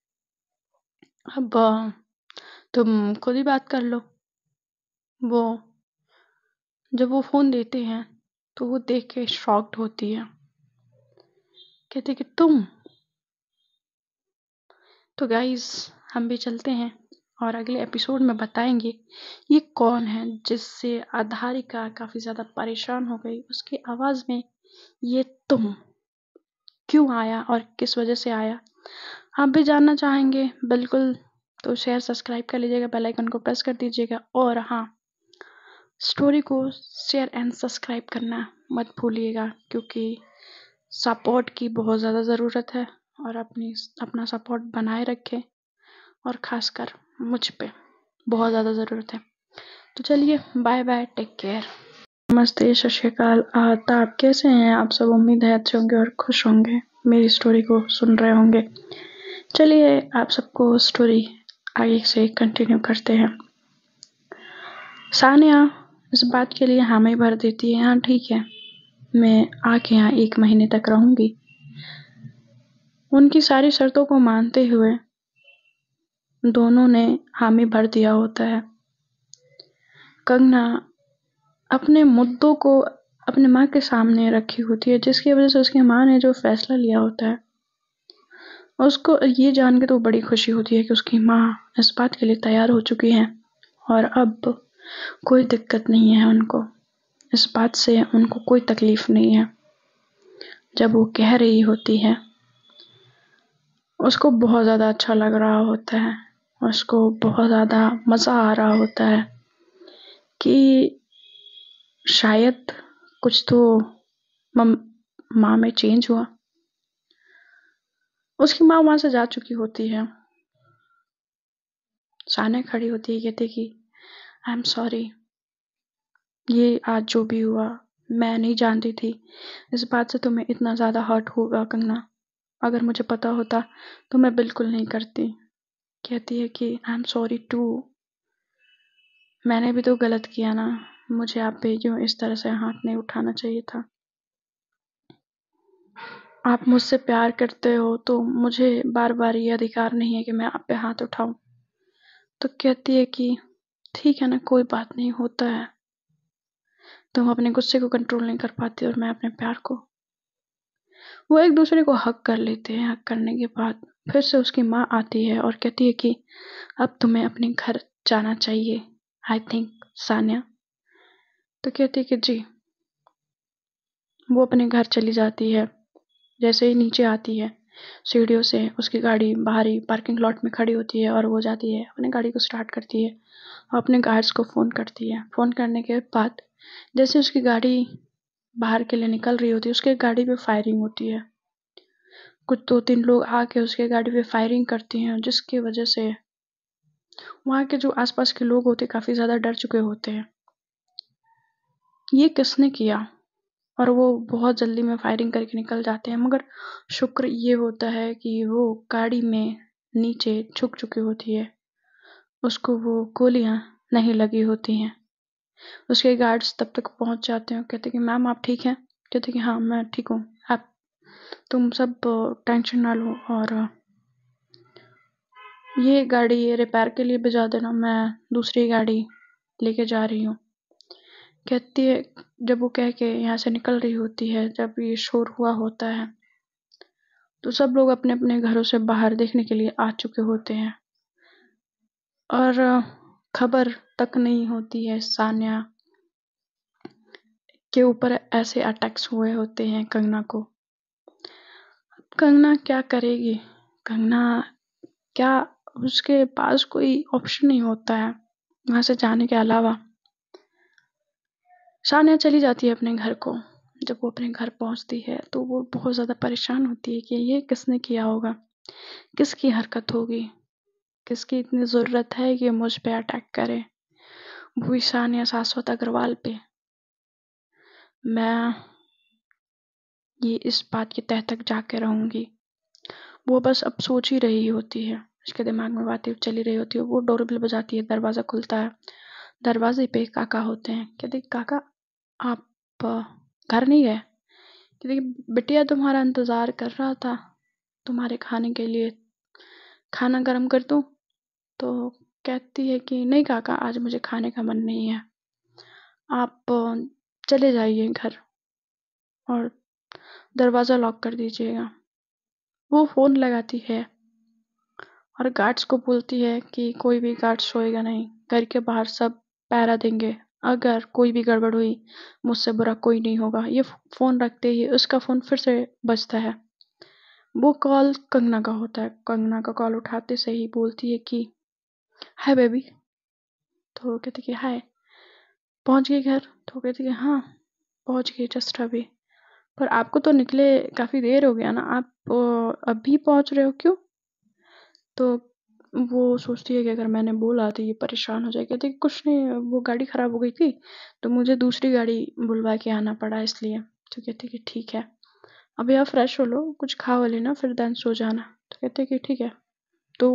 अब तुम खुद ही बात कर लो। वो जब वो फोन देते हैं तो वो देख के शॉक्ड होती है, कहते कि तुम। तो गाइस हम भी चलते हैं और अगले एपिसोड में बताएंगे ये कौन है जिससे अधारिका काफी ज्यादा परेशान हो गई। उसकी आवाज में ये तुम क्यों आया और किस वजह से आया, आप भी जानना चाहेंगे बिल्कुल। तो शेयर सब्सक्राइब कर लीजिएगा, बेल आइकन को प्रेस कर दीजिएगा और हाँ, स्टोरी को शेयर एंड सब्सक्राइब करना मत भूलिएगा, क्योंकि सपोर्ट की बहुत ज़्यादा ज़रूरत है और अपना सपोर्ट बनाए रखें और ख़ासकर मुझ पे बहुत ज़्यादा ज़रूरत है। तो चलिए, बाय बाय, टेक केयर। नमस्ते, सत श्री अकाल, आदाब, कैसे हैं आप सब? उम्मीद है अच्छे होंगे और खुश होंगे, मेरी स्टोरी को सुन रहे होंगे। चलिए आप सबको स्टोरी आगे से कंटिन्यू करते हैं। सानिया इस बात के लिए हामी भर देती है, हाँ ठीक है, मैं आके यहाँ 1 महीने तक रहूंगी। उनकी सारी शर्तों को मानते हुए दोनों ने हामी भर दिया होता है। कंगना अपने मुद्दों को अपने माँ के सामने रखी होती है, जिसकी वजह से उसकी माँ ने जो फैसला लिया होता है उसको ये जान के तो बड़ी खुशी होती है कि उसकी माँ इस बात के लिए तैयार हो चुकी है और अब कोई दिक्कत नहीं है उनको, इस बात से उनको कोई तकलीफ नहीं है। जब वो कह रही होती है उसको बहुत ज़्यादा अच्छा लग रहा होता है, उसको बहुत ज़्यादा मज़ा आ रहा होता है कि शायद कुछ तो माँ में चेंज हुआ। उसकी माँ वहां से जा चुकी होती है। सानिया खड़ी होती है, कहती कि आई एम सॉरी, ये आज जो भी हुआ मैं नहीं जानती थी इस बात से तुम्हें इतना ज़्यादा हर्ट होगा कंगना, अगर मुझे पता होता तो मैं बिल्कुल नहीं करती। कहती है कि आई एम सॉरी टू, मैंने भी तो गलत किया ना, मुझे आप पे यूं इस तरह से हाथ नहीं उठाना चाहिए था। आप मुझसे प्यार करते हो तो मुझे बार बार ये अधिकार नहीं है कि मैं आप पे हाथ उठाऊं। तो कहती है कि ठीक है ना, कोई बात नहीं, होता है, तुम अपने गुस्से को कंट्रोल नहीं कर पाती और मैं अपने प्यार को। वो एक दूसरे को हक कर लेते हैं। हक करने के बाद फिर से उसकी माँ आती है और कहती है कि अब तुम्हें अपने घर जाना चाहिए, आई थिंक, सान्या। तो कहती है कि जी। वो अपने घर चली जाती है। जैसे ही नीचे आती है सीढ़ियों से, उसकी गाड़ी बाहरी पार्किंग लॉट में खड़ी होती है और वो जाती है, अपनी गाड़ी को स्टार्ट करती है और अपने गार्ड्स को फ़ोन करती है। फ़ोन करने के बाद जैसे उसकी गाड़ी बाहर के लिए निकल रही होती है, उसके गाड़ी पे फायरिंग होती है। कुछ 2-3 लोग आके उसके गाड़ी पे फायरिंग करती हैं, जिसकी वजह से वहाँ के जो आसपास के लोग होते काफ़ी ज़्यादा डर चुके होते हैं। ये किसने किया? और वो बहुत जल्दी में फायरिंग करके निकल जाते हैं, मगर शुक्र ये होता है कि वो गाड़ी में नीचे छुप चुकी होती है, उसको वो गोलियां नहीं लगी होती हैं। उसके गार्ड्स तब तक पहुंच जाते हैं, कहते कि मैम आप ठीक हैं? कहते कि हाँ मैं ठीक हूँ, आप तुम सब टेंशन ना लो और ये गाड़ी रिपेयर के लिए भिजवा देना, मैं दूसरी गाड़ी लेके जा रही हूँ। कहती है, जब वो कह के यहाँ से निकल रही होती है, जब ये शोर हुआ होता है तो सब लोग अपने अपने घरों से बाहर देखने के लिए आ चुके होते हैं और खबर तक नहीं होती है सान्या के ऊपर ऐसे अटैक्स हुए होते हैं कंगना को। कंगना क्या करेगी? कंगना क्या, उसके पास कोई ऑप्शन नहीं होता है वहां से जाने के अलावा। सान्या चली जाती है अपने घर को। जब वो अपने घर पहुंचती है तो वो बहुत ज्यादा परेशान होती है कि ये किसने किया होगा, किसकी हरकत होगी, किसकी इतनी जरूरत है कि मुझ पे अटैक करे, वो भी सान्या शाश्वत अग्रवाल पे। मैं ये इस बात की तह तक जाके रहूंगी। वो बस अब सोच ही रही होती है, उसके दिमाग में बातें चली रही होती है। वो डोरबेल बजाती है, दरवाजा खुलता है। दरवाजे पे काका होते हैं। कहते काका आप घर नहीं गए? कहते बिटिया तुम्हारा इंतजार कर रहा था, तुम्हारे खाने के लिए, खाना गर्म कर दूं? तो कहती है कि नहीं काका, आज मुझे खाने का मन नहीं है, आप चले जाइए घर और दरवाजा लॉक कर दीजिएगा। वो फोन लगाती है और गार्ड्स को बोलती है कि कोई भी गार्ड सोएगा नहीं, घर के बाहर सब पहरा देंगे, अगर कोई भी गड़बड़ हुई मुझसे बुरा कोई नहीं होगा। ये फोन रखते ही उसका फोन फिर से बजता है। वो कॉल कंगना का होता है। कंगना का कॉल उठाते से ही बोलती है कि हाय बेबी। तो कहती कि हाय, पहुंच गई घर? तो कहती कि हाँ पहुंच गई जस्ट अभी। पर आपको तो निकले काफी देर हो गया ना, आप अभी पहुंच रहे हो, क्यों? तो वो सोचती है कि अगर मैंने बोला तो ये परेशान हो जाएगी। कहती कुछ नहीं, वो गाड़ी खराब हो गई थी तो मुझे दूसरी गाड़ी बुलवा के आना पड़ा इसलिए। तो कहती कि ठीक है, अभी आप फ्रेश हो लो, कुछ खा वो लेना, फिर देन सो जाना। तो कहते कि ठीक है। तो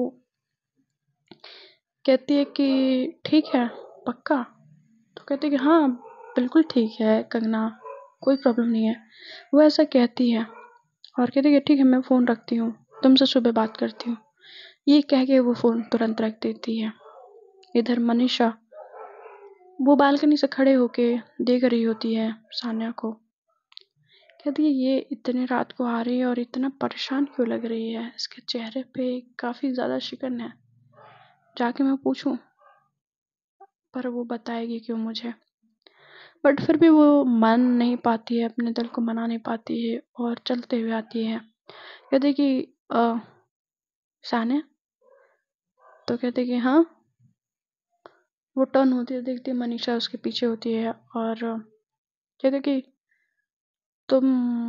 कहती है कि ठीक है, पक्का? तो कहती कि हाँ बिल्कुल ठीक है कंगना, कोई प्रॉब्लम नहीं है। वो ऐसा कहती है और कहती है ठीक है, मैं फ़ोन रखती हूँ, तुमसे सुबह बात करती हूँ। ये कह के वो फ़ोन तुरंत रख देती है। इधर मनीषा वो बालकनी से खड़े होके देख रही होती है सान्या को। कहती है ये इतने रात को आ रही है और इतना परेशान क्यों लग रही है, इसके चेहरे पे काफ़ी ज़्यादा शिकन है, जाके मैं पूछूं? पर वो बताएगी क्यों मुझे? बट फिर भी वो मान नहीं पाती है, अपने दिल को मना नहीं पाती है और चलते हुए आती है। कहते कि अ, सान्या? तो कहते कि हाँ। वो टर्न होती है, देखती है मनीषा उसके पीछे होती है और कहते कि तुम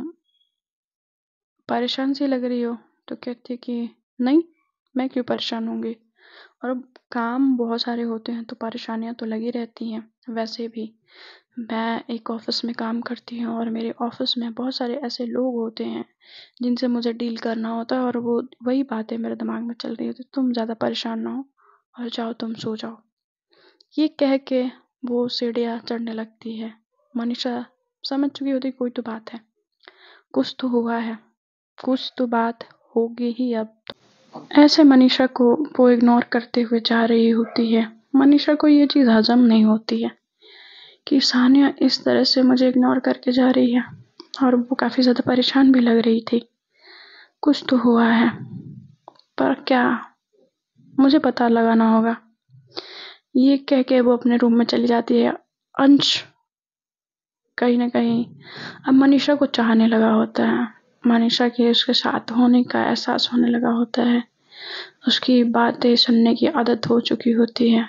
परेशान सी लग रही हो। तो कहती है कि नहीं, मैं क्यों परेशान होंगी, और अब काम बहुत सारे होते हैं तो परेशानियां तो लगी रहती हैं। वैसे भी मैं एक ऑफिस में काम करती हूँ और मेरे ऑफिस में बहुत सारे ऐसे लोग होते हैं जिनसे मुझे डील करना होता है और वो वही बातें मेरे दिमाग में चल रही होती। तुम ज़्यादा परेशान ना हो और जाओ, तुम सो जाओ। ये कह के वो सीढ़ियाँ चढ़ने लगती है। मनीषा समझ चुकी होती कोई तो बात है, कुछ तो हुआ है। कुछ तो बात होगी ही अब। ऐसे मनीषा को वो इग्नोर करते हुए जा रही होती है। मनीषा को ये चीज़ हजम नहीं होती है कि सानिया इस तरह से मुझे इग्नोर करके जा रही है, और वो काफ़ी ज़्यादा परेशान भी लग रही थी। कुछ तो हुआ है, पर क्या, मुझे पता लगाना होगा। ये कह के वो अपने रूम में चली जाती है। अंश कहीं ना कहीं अब मनीषा को चाहने लगा होता है। मनीषा के उसके साथ होने का एहसास होने लगा होता है। उसकी बातें सुनने की आदत हो चुकी होती है।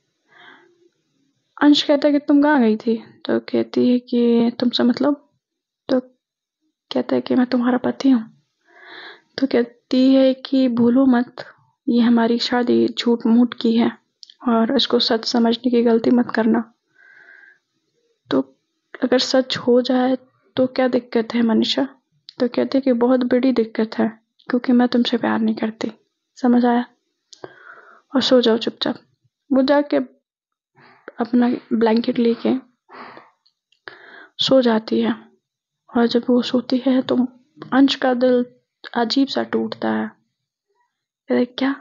अंश कहता है कि तुम कहाँ गई थी? तो कहती है कि तुमसे मतलब? तो कहता है कि मैं तुम्हारा पति हूँ। तो कहती है कि भूलो मत, ये हमारी शादी झूठ मूठ की है और इसको सच समझने की गलती मत करना। तो अगर सच हो जाए तो क्या दिक्कत है मनीषा? तो कहती है कि बहुत बड़ी दिक्कत है, क्योंकि मैं तुमसे प्यार नहीं करती। समझ आया? और सो जाओ चुपचाप। वो जाके अपना ब्लैंकेट लेके सो जाती है। और जब वो सोती है तो अंश का दिल अजीब सा टूटता है। अरे क्या,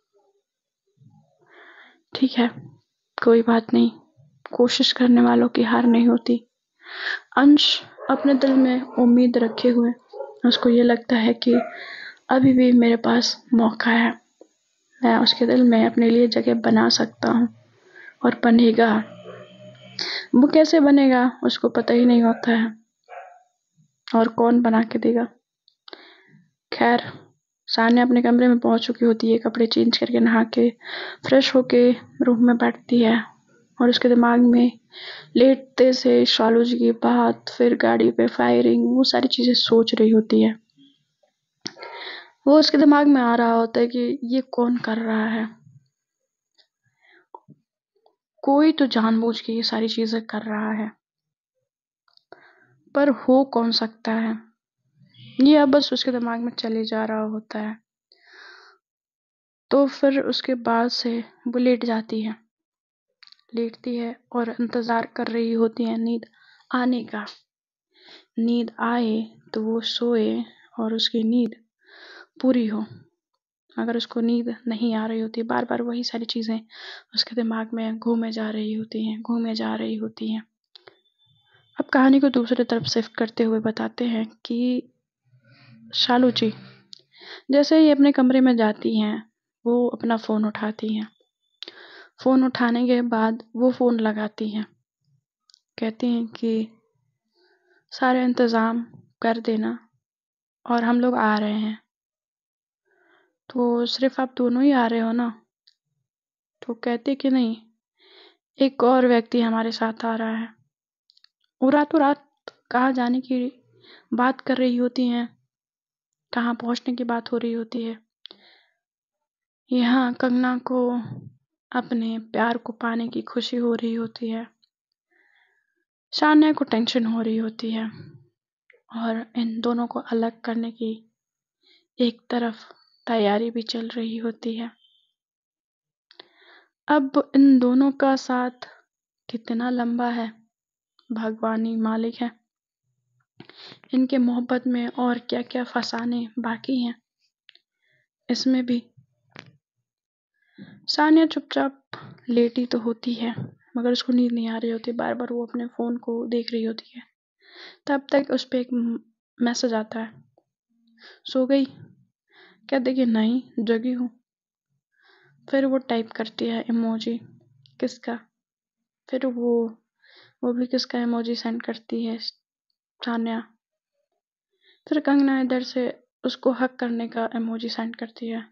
ठीक है, कोई बात नहीं, कोशिश करने वालों की हार नहीं होती। अंश अपने दिल में उम्मीद रखे हुए, उसको ये लगता है कि अभी भी मेरे पास मौका है, मैं उसके दिल में अपने लिए जगह बना सकता हूँ। और बनेगा, वो कैसे बनेगा उसको पता ही नहीं होता है, और कौन बना के देगा। खैर, सान्या अपने कमरे में पहुंच चुकी होती है। कपड़े चेंज करके नहा के फ्रेश होके रूम में बैठती है, और उसके दिमाग में लेटते से शालू जी की बात, फिर गाड़ी पे फायरिंग, वो सारी चीजें सोच रही होती है। वो उसके दिमाग में आ रहा होता है कि ये कौन कर रहा है, कोई तो जानबूझ के ये सारी चीजें कर रहा है, पर हो कौन सकता है। ये अब बस उसके दिमाग में चले जा रहा होता है। तो फिर उसके बाद से वो लेटती है और इंतजार कर रही होती है नींद आने का। नींद आए तो वो सोए और उसकी नींद पूरी हो। अगर उसको नींद नहीं आ रही होती, बार बार वही सारी चीजें उसके दिमाग में घूमे जा रही होती हैं। अब कहानी को दूसरी तरफ शिफ्ट करते हुए बताते हैं कि शालू जी जैसे ही अपने कमरे में जाती हैं, वो अपना फोन उठाती हैं। फोन उठाने के बाद वो फोन लगाती हैं, कहती हैं कि सारे इंतजाम कर देना और हम लोग आ रहे हैं। तो सिर्फ आप दोनों ही आ रहे हो ना? तो कहते कि नहीं, एक और व्यक्ति हमारे साथ आ रहा है। वो रातों रात कहाँ जाने की बात कर रही होती हैं, कहाँ पहुंचने की बात हो रही होती है। यहाँ कंगना को अपने प्यार को पाने की खुशी हो रही होती है, शान्या को टेंशन हो रही होती है, और इन दोनों को अलग करने की एक तरफ तैयारी भी चल रही होती है। अब इन दोनों का साथ कितना लंबा है, भगवान ही मालिक है। इनके मोहब्बत में और क्या क्या फसाने बाकी हैं इसमें भी। सानिया चुपचाप लेटी तो होती है, मगर उसको नींद नहीं आ रही होती। बार बार वो अपने फोन को देख रही होती है। तब तक उस पे एक मैसेज आता है, सो गई? कहते कि नहीं, जगी हूँ। फिर वो टाइप करती है इमोजी, किसका? फिर वो भी किसका इमोजी सेंड करती है सान्या। फिर कंगना इधर से उसको हक करने का इमोजी सेंड करती है,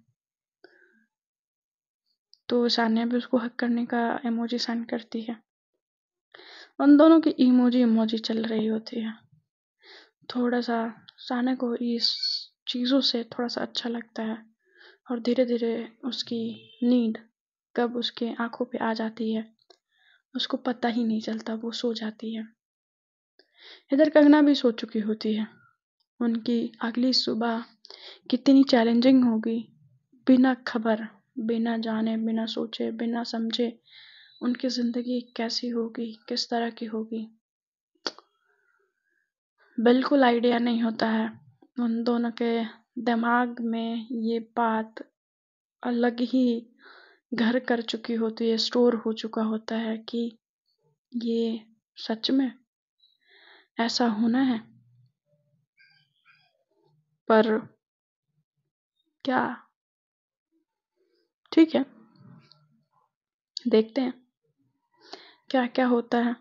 तो सान्या भी उसको हक करने का इमोजी सेंड करती है। उन दोनों की इमोजी चल रही होती है। थोड़ा सा सान्या को इस चीज़ों से थोड़ा सा अच्छा लगता है, और धीरे धीरे उसकी नींद कब उसके आंखों पे आ जाती है उसको पता ही नहीं चलता, वो सो जाती है। इधर कंगना भी सो चुकी होती है। उनकी अगली सुबह कितनी चैलेंजिंग होगी, बिना खबर, बिना जाने, बिना सोचे, बिना समझे उनकी जिंदगी कैसी होगी, किस तरह की होगी, बिल्कुल आइडिया नहीं होता है। उन दोनों के दिमाग में ये बात अलग ही घर कर चुकी होती है, स्टोर हो चुका होता है कि ये सच में ऐसा होना है। पर क्या, ठीक है, देखते हैं क्या क्या होता है।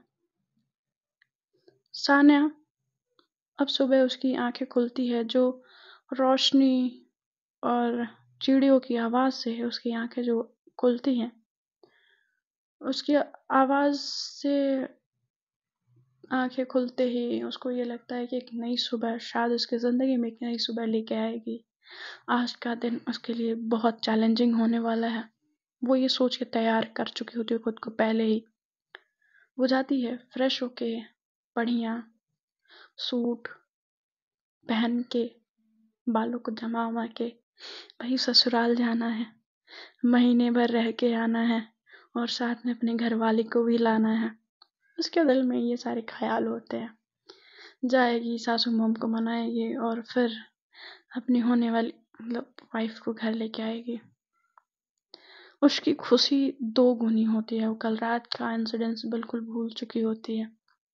सान्या, अब सुबह उसकी आंखें खुलती है, जो रोशनी और चिड़ियों की आवाज से उसकी आंखें जो खुलती हैं, उसकी आवाज से आंखें खुलते ही उसको ये लगता है कि एक नई सुबह शायद उसकी जिंदगी में एक नई सुबह लेके आएगी। आज का दिन उसके लिए बहुत चैलेंजिंग होने वाला है। वो ये सोच के तैयार कर चुकी होती है खुद को पहले ही। वो जाती है फ्रेश होके, बढ़िया सूट पहन के, बालों को जमा वमा के, भाई ससुराल जाना है, महीने भर रह के आना है और साथ में अपने घरवाली को भी लाना है। उसके दिल में ये सारे ख्याल होते हैं। जाएगी, सासू मॉम को मनाएगी और फिर अपनी होने वाली मतलब वाइफ को घर लेके आएगी। उसकी खुशी दो गुनी होती है। वो कल रात का इंसिडेंस बिल्कुल भूल चुकी होती है।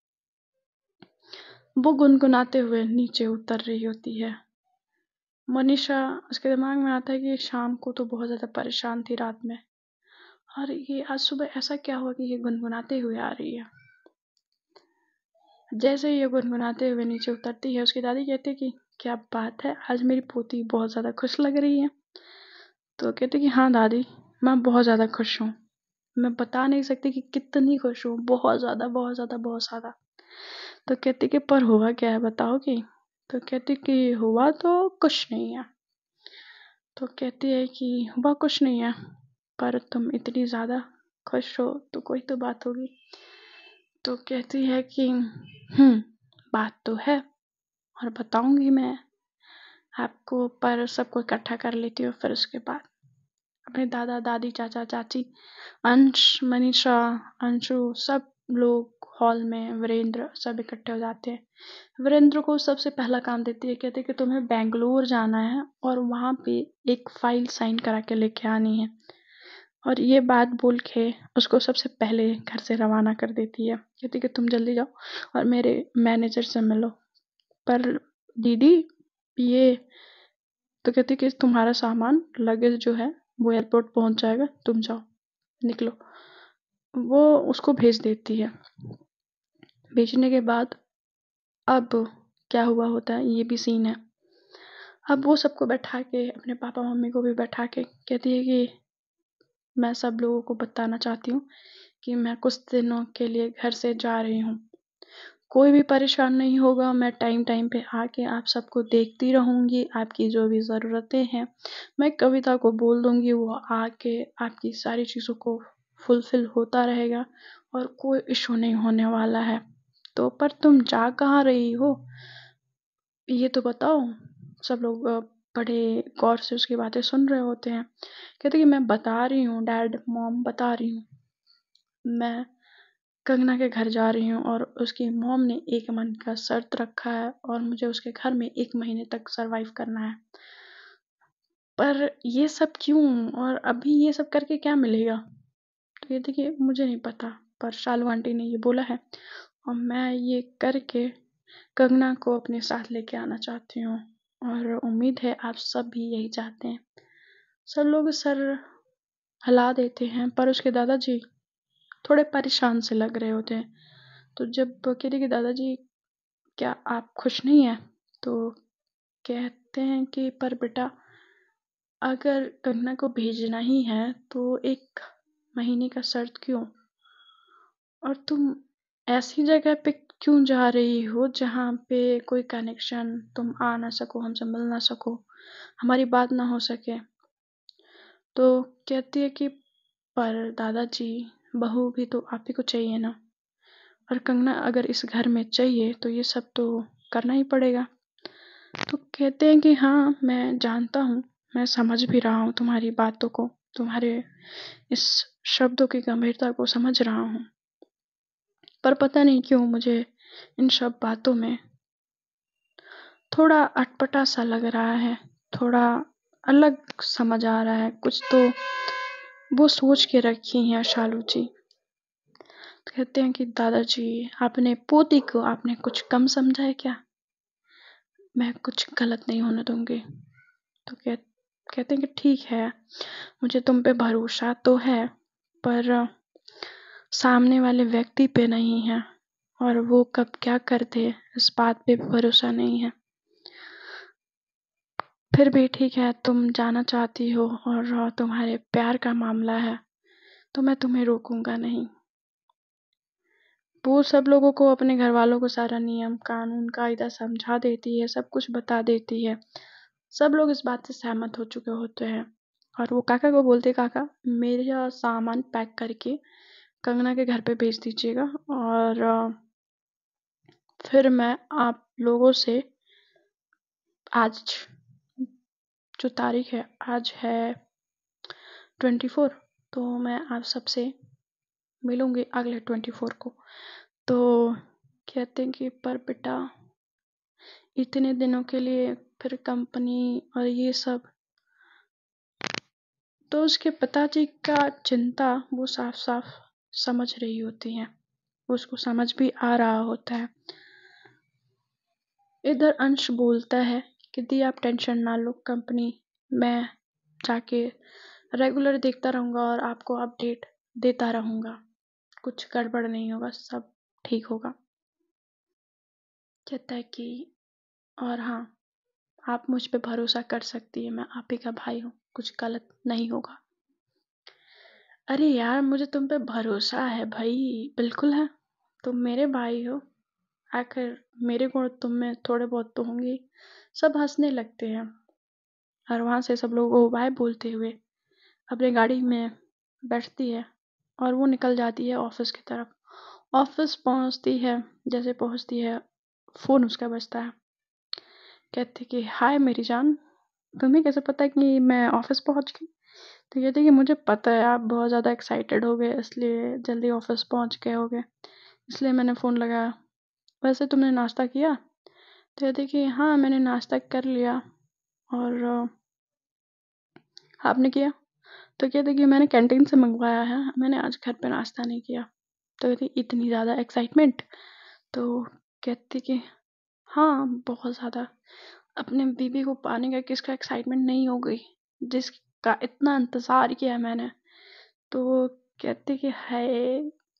वो गुनगुनाते हुए नीचे उतर रही होती है। मनीषा, उसके दिमाग में आता है कि शाम को तो बहुत ज्यादा परेशान थी रात में, और ये आज सुबह ऐसा क्या हुआ कि ये गुनगुनाते हुए आ रही है। जैसे ही ये गुनगुनाते हुए नीचे उतरती है, उसकी दादी कहती है कि क्या बात है, आज मेरी पोती बहुत ज्यादा खुश लग रही है। तो कहती कि हाँ दादी, मैं बहुत ज्यादा खुश हूँ। मैं बता नहीं सकती कि कितनी खुश हूँ, बहुत ज्यादा बहुत ज्यादा बहुत ज्यादा। तो कहती कि पर हुआ क्या है बताओगी। तो कहती कि हुआ तो कुछ नहीं है। तो कहती है कि हुआ कुछ नहीं है, पर तुम इतनी ज्यादा खुश हो तो कोई तो बात होगी। तो कहती है कि बात तो है और बताऊंगी मैं आपको, पर सबको इकट्ठा कर लेती हूँ फिर उसके बाद। अपने दादा दादी चाचा चाची, अंश, मनीषा, अंशु, सब लोग हॉल में, वीरेंद्र, सब इकट्ठे हो जाते हैं। वीरेंद्र को सबसे पहला काम देती है, कहते कि तुम्हें बेंगलोर जाना है और वहां पे एक फाइल साइन करा के लेके आनी है। और ये बात बोल के उसको सबसे पहले घर से रवाना कर देती है। कहती कि तुम जल्दी जाओ और मेरे मैनेजर से मिलो। पर दीदी ये, तो कहती कि तुम्हारा सामान लगेज जो है वो एयरपोर्ट पहुंच जाएगा, तुम जाओ, निकलो। वो उसको भेज देती है। भेजने के बाद अब क्या हुआ होता है ये भी सीन है। अब वो सबको बैठा के, अपने पापा मम्मी को भी बैठा के कहती है कि मैं सब लोगों को बताना चाहती हूँ कि मैं कुछ दिनों के लिए घर से जा रही हूँ। कोई भी परेशान नहीं होगा, मैं टाइम टाइम पे आके आप सबको देखती रहूंगी, आपकी जो भी ज़रूरतें हैं मैं कविता को बोल दूंगी, वो आके आपकी सारी चीज़ों को फुलफिल होता रहेगा और कोई इशू नहीं होने वाला है। तो पर तुम जा कहाँ रही हो ये तो बताओ। सब लोग बड़े गौर से उसकी बातें सुन रहे होते हैं। कहते कि मैं बता रही हूँ डैड मॉम, बता रही हूँ, मैं कंगना के घर जा रही हूँ और उसकी मॉम ने एक मन का शर्त रखा है और मुझे उसके घर में 1 महीने तक सरवाइव करना है। पर ये सब क्यों, और अभी ये सब करके क्या मिलेगा। तो ये देखिए मुझे नहीं पता, पर शालू आंटी ने ये बोला है और मैं ये करके कंगना को अपने साथ लेके आना चाहती हूँ और उम्मीद है आप सब भी यही चाहते हैं। सब लोग सर हिला देते हैं, पर उसके दादाजी थोड़े परेशान से लग रहे होते हैं। तो जब कहते कि दादाजी क्या आप खुश नहीं हैं, तो कहते हैं कि पर बेटा अगर कंगना को भेजना ही है तो 1 महीने का शर्त क्यों, और तुम ऐसी जगह पे क्यों जा रही हो जहाँ पे कोई कनेक्शन, तुम आ ना सको, हमसे मिल ना सको, हमारी बात ना हो सके। तो कहती है कि पर दादाजी बहू भी तो आप ही को चाहिए ना, और कंगना अगर इस घर में चाहिए तो ये सब तो करना ही पड़ेगा। तो कहते हैं कि हाँ मैं जानता हूँ, मैं समझ भी रहा हूँ तुम्हारी बातों को, तुम्हारे इस शब्दों की गंभीरता को समझ रहा हूँ, पर पता नहीं क्यों मुझे इन सब बातों में थोड़ा अटपटा सा लग रहा है, थोड़ा अलग समझ आ रहा है, कुछ तो वो सोच के रखी हैं शालू जी। तो कहते हैं कि दादाजी, आपने पोती को आपने कुछ कम समझा है क्या? मैं कुछ गलत नहीं होने दूंगी। तो कहते हैं कि ठीक है, मुझे तुम पे भरोसा तो है, पर सामने वाले व्यक्ति पे नहीं है, और वो कब क्या कर दे इस बात पे भरोसा नहीं है। फिर भी ठीक है, तुम जाना चाहती हो और तुम्हारे प्यार का मामला है, तो मैं तुम्हें रोकूंगा नहीं। वो सब लोगों को, अपने घर वालों को सारा नियम कानून कायदा समझा देती है, सब कुछ बता देती है। सब लोग इस बात से सहमत हो चुके होते हैं, और वो काका को बोलते, काका मेरा सामान पैक करके कंगना के घर पे भेज दीजिएगा, और फिर मैं आप लोगों से आज जो तारीख है, आज है 24, तो मैं आप सबसे मिलूंगी अगले 24 को। तो कहते हैं कि पर बेटा, इतने दिनों के लिए फिर कंपनी और ये सब, तो उसके पिताजी का चिंता वो साफ साफ समझ रही होती हैं, उसको समझ भी आ रहा होता है। इधर अंश बोलता है कि दी आप टेंशन ना लो, कंपनी मैं जाके रेगुलर देखता रहूंगा और आपको अपडेट देता रहूंगा, कुछ गड़बड़ नहीं होगा, सब ठीक होगा। कहता है कि और हाँ, आप मुझ पे भरोसा कर सकती है, मैं आप ही का भाई हूँ, कुछ गलत नहीं होगा। अरे यार, मुझे तुम पे भरोसा है भाई, बिल्कुल है, तुम मेरे भाई हो, आखिर मेरे गुण तुम में थोड़े बहुत तो होंगे। सब हंसने लगते हैं, और वहां से सब लोग ओ बाय बोलते हुए अपनी गाड़ी में बैठती है, और वो निकल जाती है ऑफिस की तरफ। ऑफिस पहुंचती है, जैसे पहुंचती है फोन उसका बजता है। कहती कि हाय मेरी जान, तुम्हें कैसे पता कि मैं ऑफिस पहुंच गई? तो कहती कि मुझे पता है आप बहुत ज़्यादा एक्साइटेड हो गए, इसलिए जल्दी ऑफिस पहुंच गए होगे, इसलिए मैंने फ़ोन लगाया। वैसे तुमने नाश्ता किया? तो कहती कि हाँ, मैंने नाश्ता कर लिया, और आपने किया? तो कहती कि मैंने कैंटीन से मंगवाया है, मैंने आज घर पे नाश्ता नहीं किया। तो कहती इतनी ज़्यादा एक्साइटमेंट? तो कहती कि हाँ, बहुत ज़्यादा। अपने बीबी को पाने का किसका एक्साइटमेंट नहीं हो गई, जिसका इतना इंतज़ार किया मैंने। तो कहती कि हाय,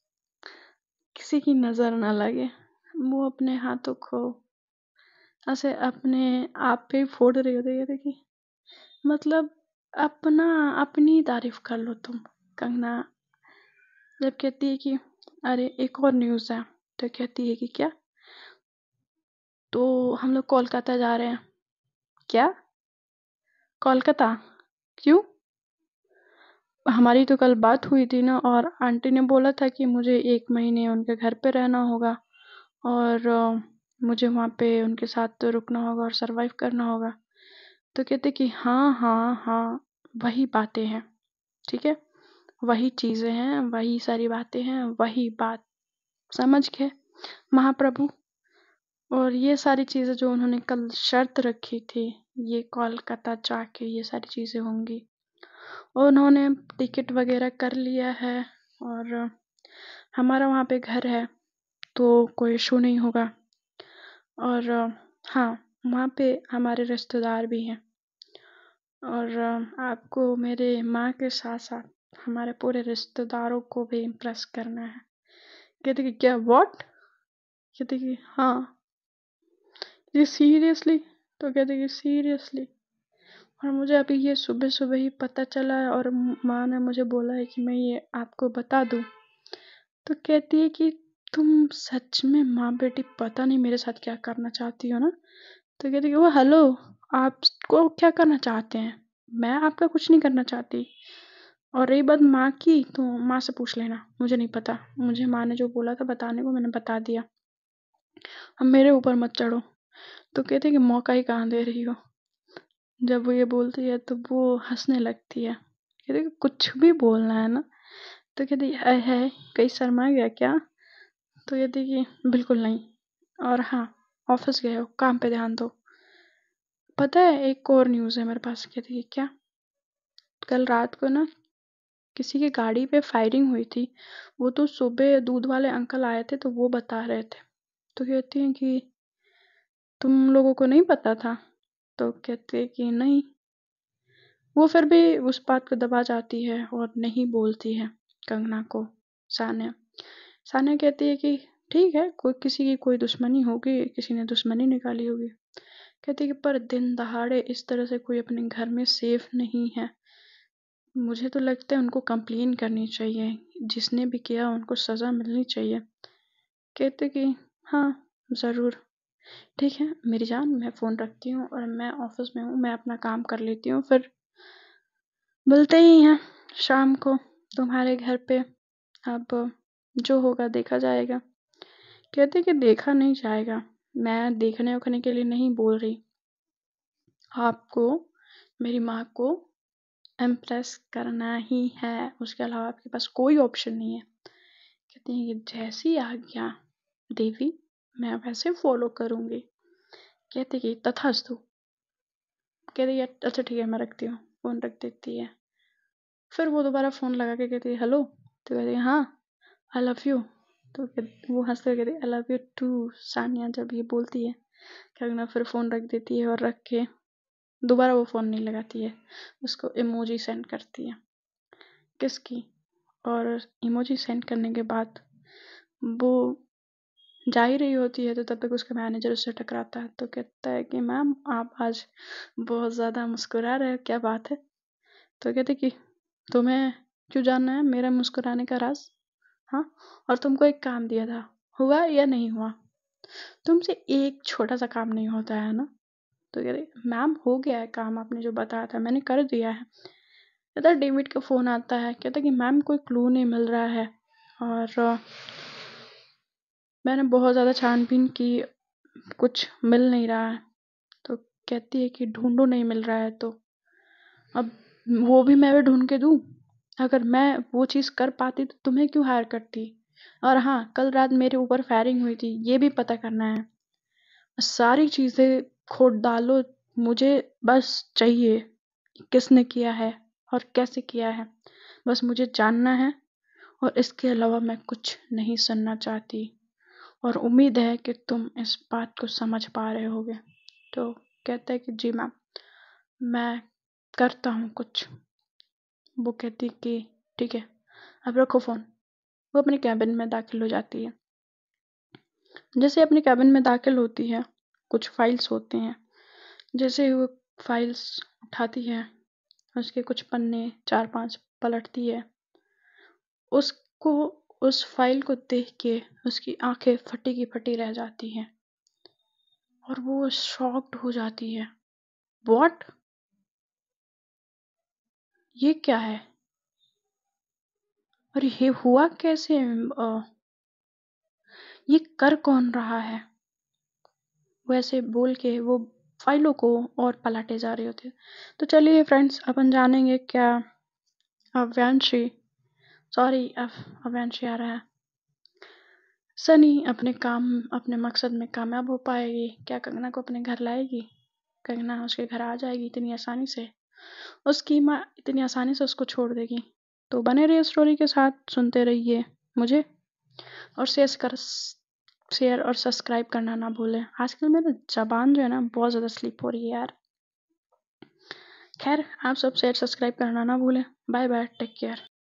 किसी की नज़र ना लगे। वो अपने हाथों को ऐसे अपने आप पे फोड़ रही होती है कि मतलब अपना अपनी तारीफ कर लो तुम, कंगना। जब कहती है कि अरे एक और न्यूज़ है, तो कहती है कि क्या? तो हम लोग कोलकाता जा रहे हैं। क्या? कोलकाता? क्यों? हमारी तो कल बात हुई थी ना, और आंटी ने बोला था कि मुझे 1 महीने उनके घर पे रहना होगा, और मुझे वहाँ पे उनके साथ तो रुकना होगा और सरवाइव करना होगा। तो कहते कि हाँ हाँ हाँ, वही बातें हैं, ठीक है, वही चीज़ें हैं, वही सारी बातें हैं, वही बात समझ गए महाप्रभु। और ये सारी चीज़ें जो उन्होंने कल शर्त रखी थी, ये कोलकाता जाके ये सारी चीज़ें होंगी। और उन्होंने टिकट वगैरह कर लिया है, और हमारा वहाँ पे घर है, तो कोई इशू नहीं होगा। और हाँ, वहाँ पे हमारे रिश्तेदार भी हैं, और आपको मेरे माँ के साथ साथ हमारे पूरे रिश्तेदारों को भी इम्प्रेस करना है। कहते कि क्या, व्हाट? कहते कि हाँ, ये सीरियसली? तो कहते कि सीरियसली, और मुझे अभी ये सुबह सुबह ही पता चला है, और माँ ने मुझे बोला है कि मैं ये आपको बता दूँ। तो कहती है कि तुम सच में माँ बेटी पता नहीं मेरे साथ क्या करना चाहती हो ना? तो कहती है कि वो हेलो, आपको क्या करना चाहते हैं? मैं आपका कुछ नहीं करना चाहती। और रही बात माँ की, तो माँ से पूछ लेना, मुझे नहीं पता। मुझे माँ ने जो बोला था बताने को, मैंने बता दिया, अब मेरे ऊपर मत चढ़ो। तो कहती है कि मौका ही कहाँ दे रही हो। जब वो ये बोलती है तो वो हंसने लगती है, कहती है कुछ भी बोलना है ना? तो कहती है कहीं शर्मा गया क्या? तो कहती कि बिल्कुल नहीं, और हाँ, ऑफिस गए हो, काम पे ध्यान दो। पता है एक और न्यूज़ है मेरे पास। कहती है क्या, कल रात को ना किसी की गाड़ी पे फायरिंग हुई थी। वो तो सुबह दूध वाले अंकल आए थे तो वो बता रहे थे। तो कहती हैं कि तुम लोगों को नहीं पता था? तो कहते हैं कि नहीं। वो फिर भी उस बात को दबा जाती है और नहीं बोलती है कंगना को। सान्या सान्या कहती है कि ठीक है, कोई किसी की कोई दुश्मनी होगी, किसी ने दुश्मनी निकाली होगी। कहती है कि पर दिन दहाड़े इस तरह से कोई अपने घर में सेफ नहीं है। मुझे तो लगता है उनको कंप्लेन करनी चाहिए, जिसने भी किया उनको सज़ा मिलनी चाहिए। कहते कि हाँ ज़रूर, ठीक है मेरी जान, मैं फ़ोन रखती हूँ और मैं ऑफिस में हूँ, मैं अपना काम कर लेती हूँ, फिर मिलते ही हैं शाम को तुम्हारे घर पे। अब जो होगा देखा जाएगा। कहते कि देखा नहीं जाएगा, मैं देखने उखने के लिए नहीं बोल रही, आपको मेरी माँ को इम्प्रेस करना ही है, उसके अलावा आपके पास कोई ऑप्शन नहीं है। कहते हैं कि जैसी आज्ञा देवी, मैं वैसे फॉलो करूँगी। कहते कि तथास्तु। कहते कि अच्छा ठीक है मैं रखती हूँ, फ़ोन रख देती है। फिर वो दोबारा फ़ोन लगा के कहती है हेलो। तो कहती है हाँ आई लव यू। तो वो हंसते हुए कहती है I love you too. Sania जब ये बोलती है, कंगना फिर फ़ोन रख देती है और रख के दोबारा वो फ़ोन नहीं लगाती है, उसको इमोजी सेंड करती है किस की। और इमोजी सेंड करने के बाद वो जा ही रही होती है तो तब तक उसका मैनेजर उससे टकराता है। तो कहता है कि मैम आप आज बहुत ज़्यादा मुस्कुरा रहे हो, क्या बात है? तो कहते कि तुम्हें क्यों जानना है मेरा मुस्कुराने का राज? हाँ, और तुमको एक काम दिया था, हुआ या नहीं हुआ? तुमसे एक छोटा सा काम नहीं होता है ना? तो कह रही मैम हो गया है काम, आपने जो बताया था मैंने कर दिया है। कहता डेविड का फ़ोन आता है, कहता कि मैम कोई क्लू नहीं मिल रहा है और मैंने बहुत ज़्यादा छानबीन की, कुछ मिल नहीं रहा है। तो कहती है कि ढूंढो, नहीं मिल रहा है तो अब वो भी मैं ढूंढ के दूँ? अगर मैं वो चीज़ कर पाती तो तुम्हें क्यों हायर करती? और हाँ, कल रात मेरे ऊपर फायरिंग हुई थी ये भी पता करना है। सारी चीज़ें खोद डालो, मुझे बस चाहिए किसने किया है और कैसे किया है, बस मुझे जानना है और इसके अलावा मैं कुछ नहीं सुनना चाहती। और उम्मीद है कि तुम इस बात को समझ पा रहे होगे। तो कहता है कि जी मैम, मैं करता हूँ कुछ। वो कहती कि ठीक है अब रखो फ़ोन। वो अपने कैबिन में दाखिल हो जाती है। जैसे अपने कैबिन में दाखिल होती है, कुछ फाइल्स होते हैं, जैसे ही वो फाइल्स उठाती है, उसके कुछ पन्ने 4-5 पलटती है, उसको उस फाइल को देख के उसकी आंखें फटी की फटी रह जाती हैं और वो शॉक्ड हो जाती है। व्हाट? ये क्या है? और ये हुआ कैसे? ये कर कौन रहा है? वैसे बोल के वो फाइलों को और पलटे जा रहे होते। तो चलिए फ्रेंड्स, अपन जानेंगे क्या अव्यांशी, सॉरी अव्यांशी आ रहा है, सनी अपने काम, अपने मकसद में कामयाब हो पाएगी? क्या कंगना को अपने घर लाएगी? कंगना उसके घर आ जाएगी इतनी आसानी से? उसकी माँ इतनी आसानी से उसको छोड़ देगी? तो बने रहिए स्टोरी के साथ, सुनते रहिए मुझे और शेयर और सब्सक्राइब करना ना भूलें। आजकल मेरा ज़बान जो है ना बहुत ज़्यादा स्लिप हो रही है यार। खैर आप सब शेयर सब्सक्राइब करना ना भूलें। Bye bye, take care.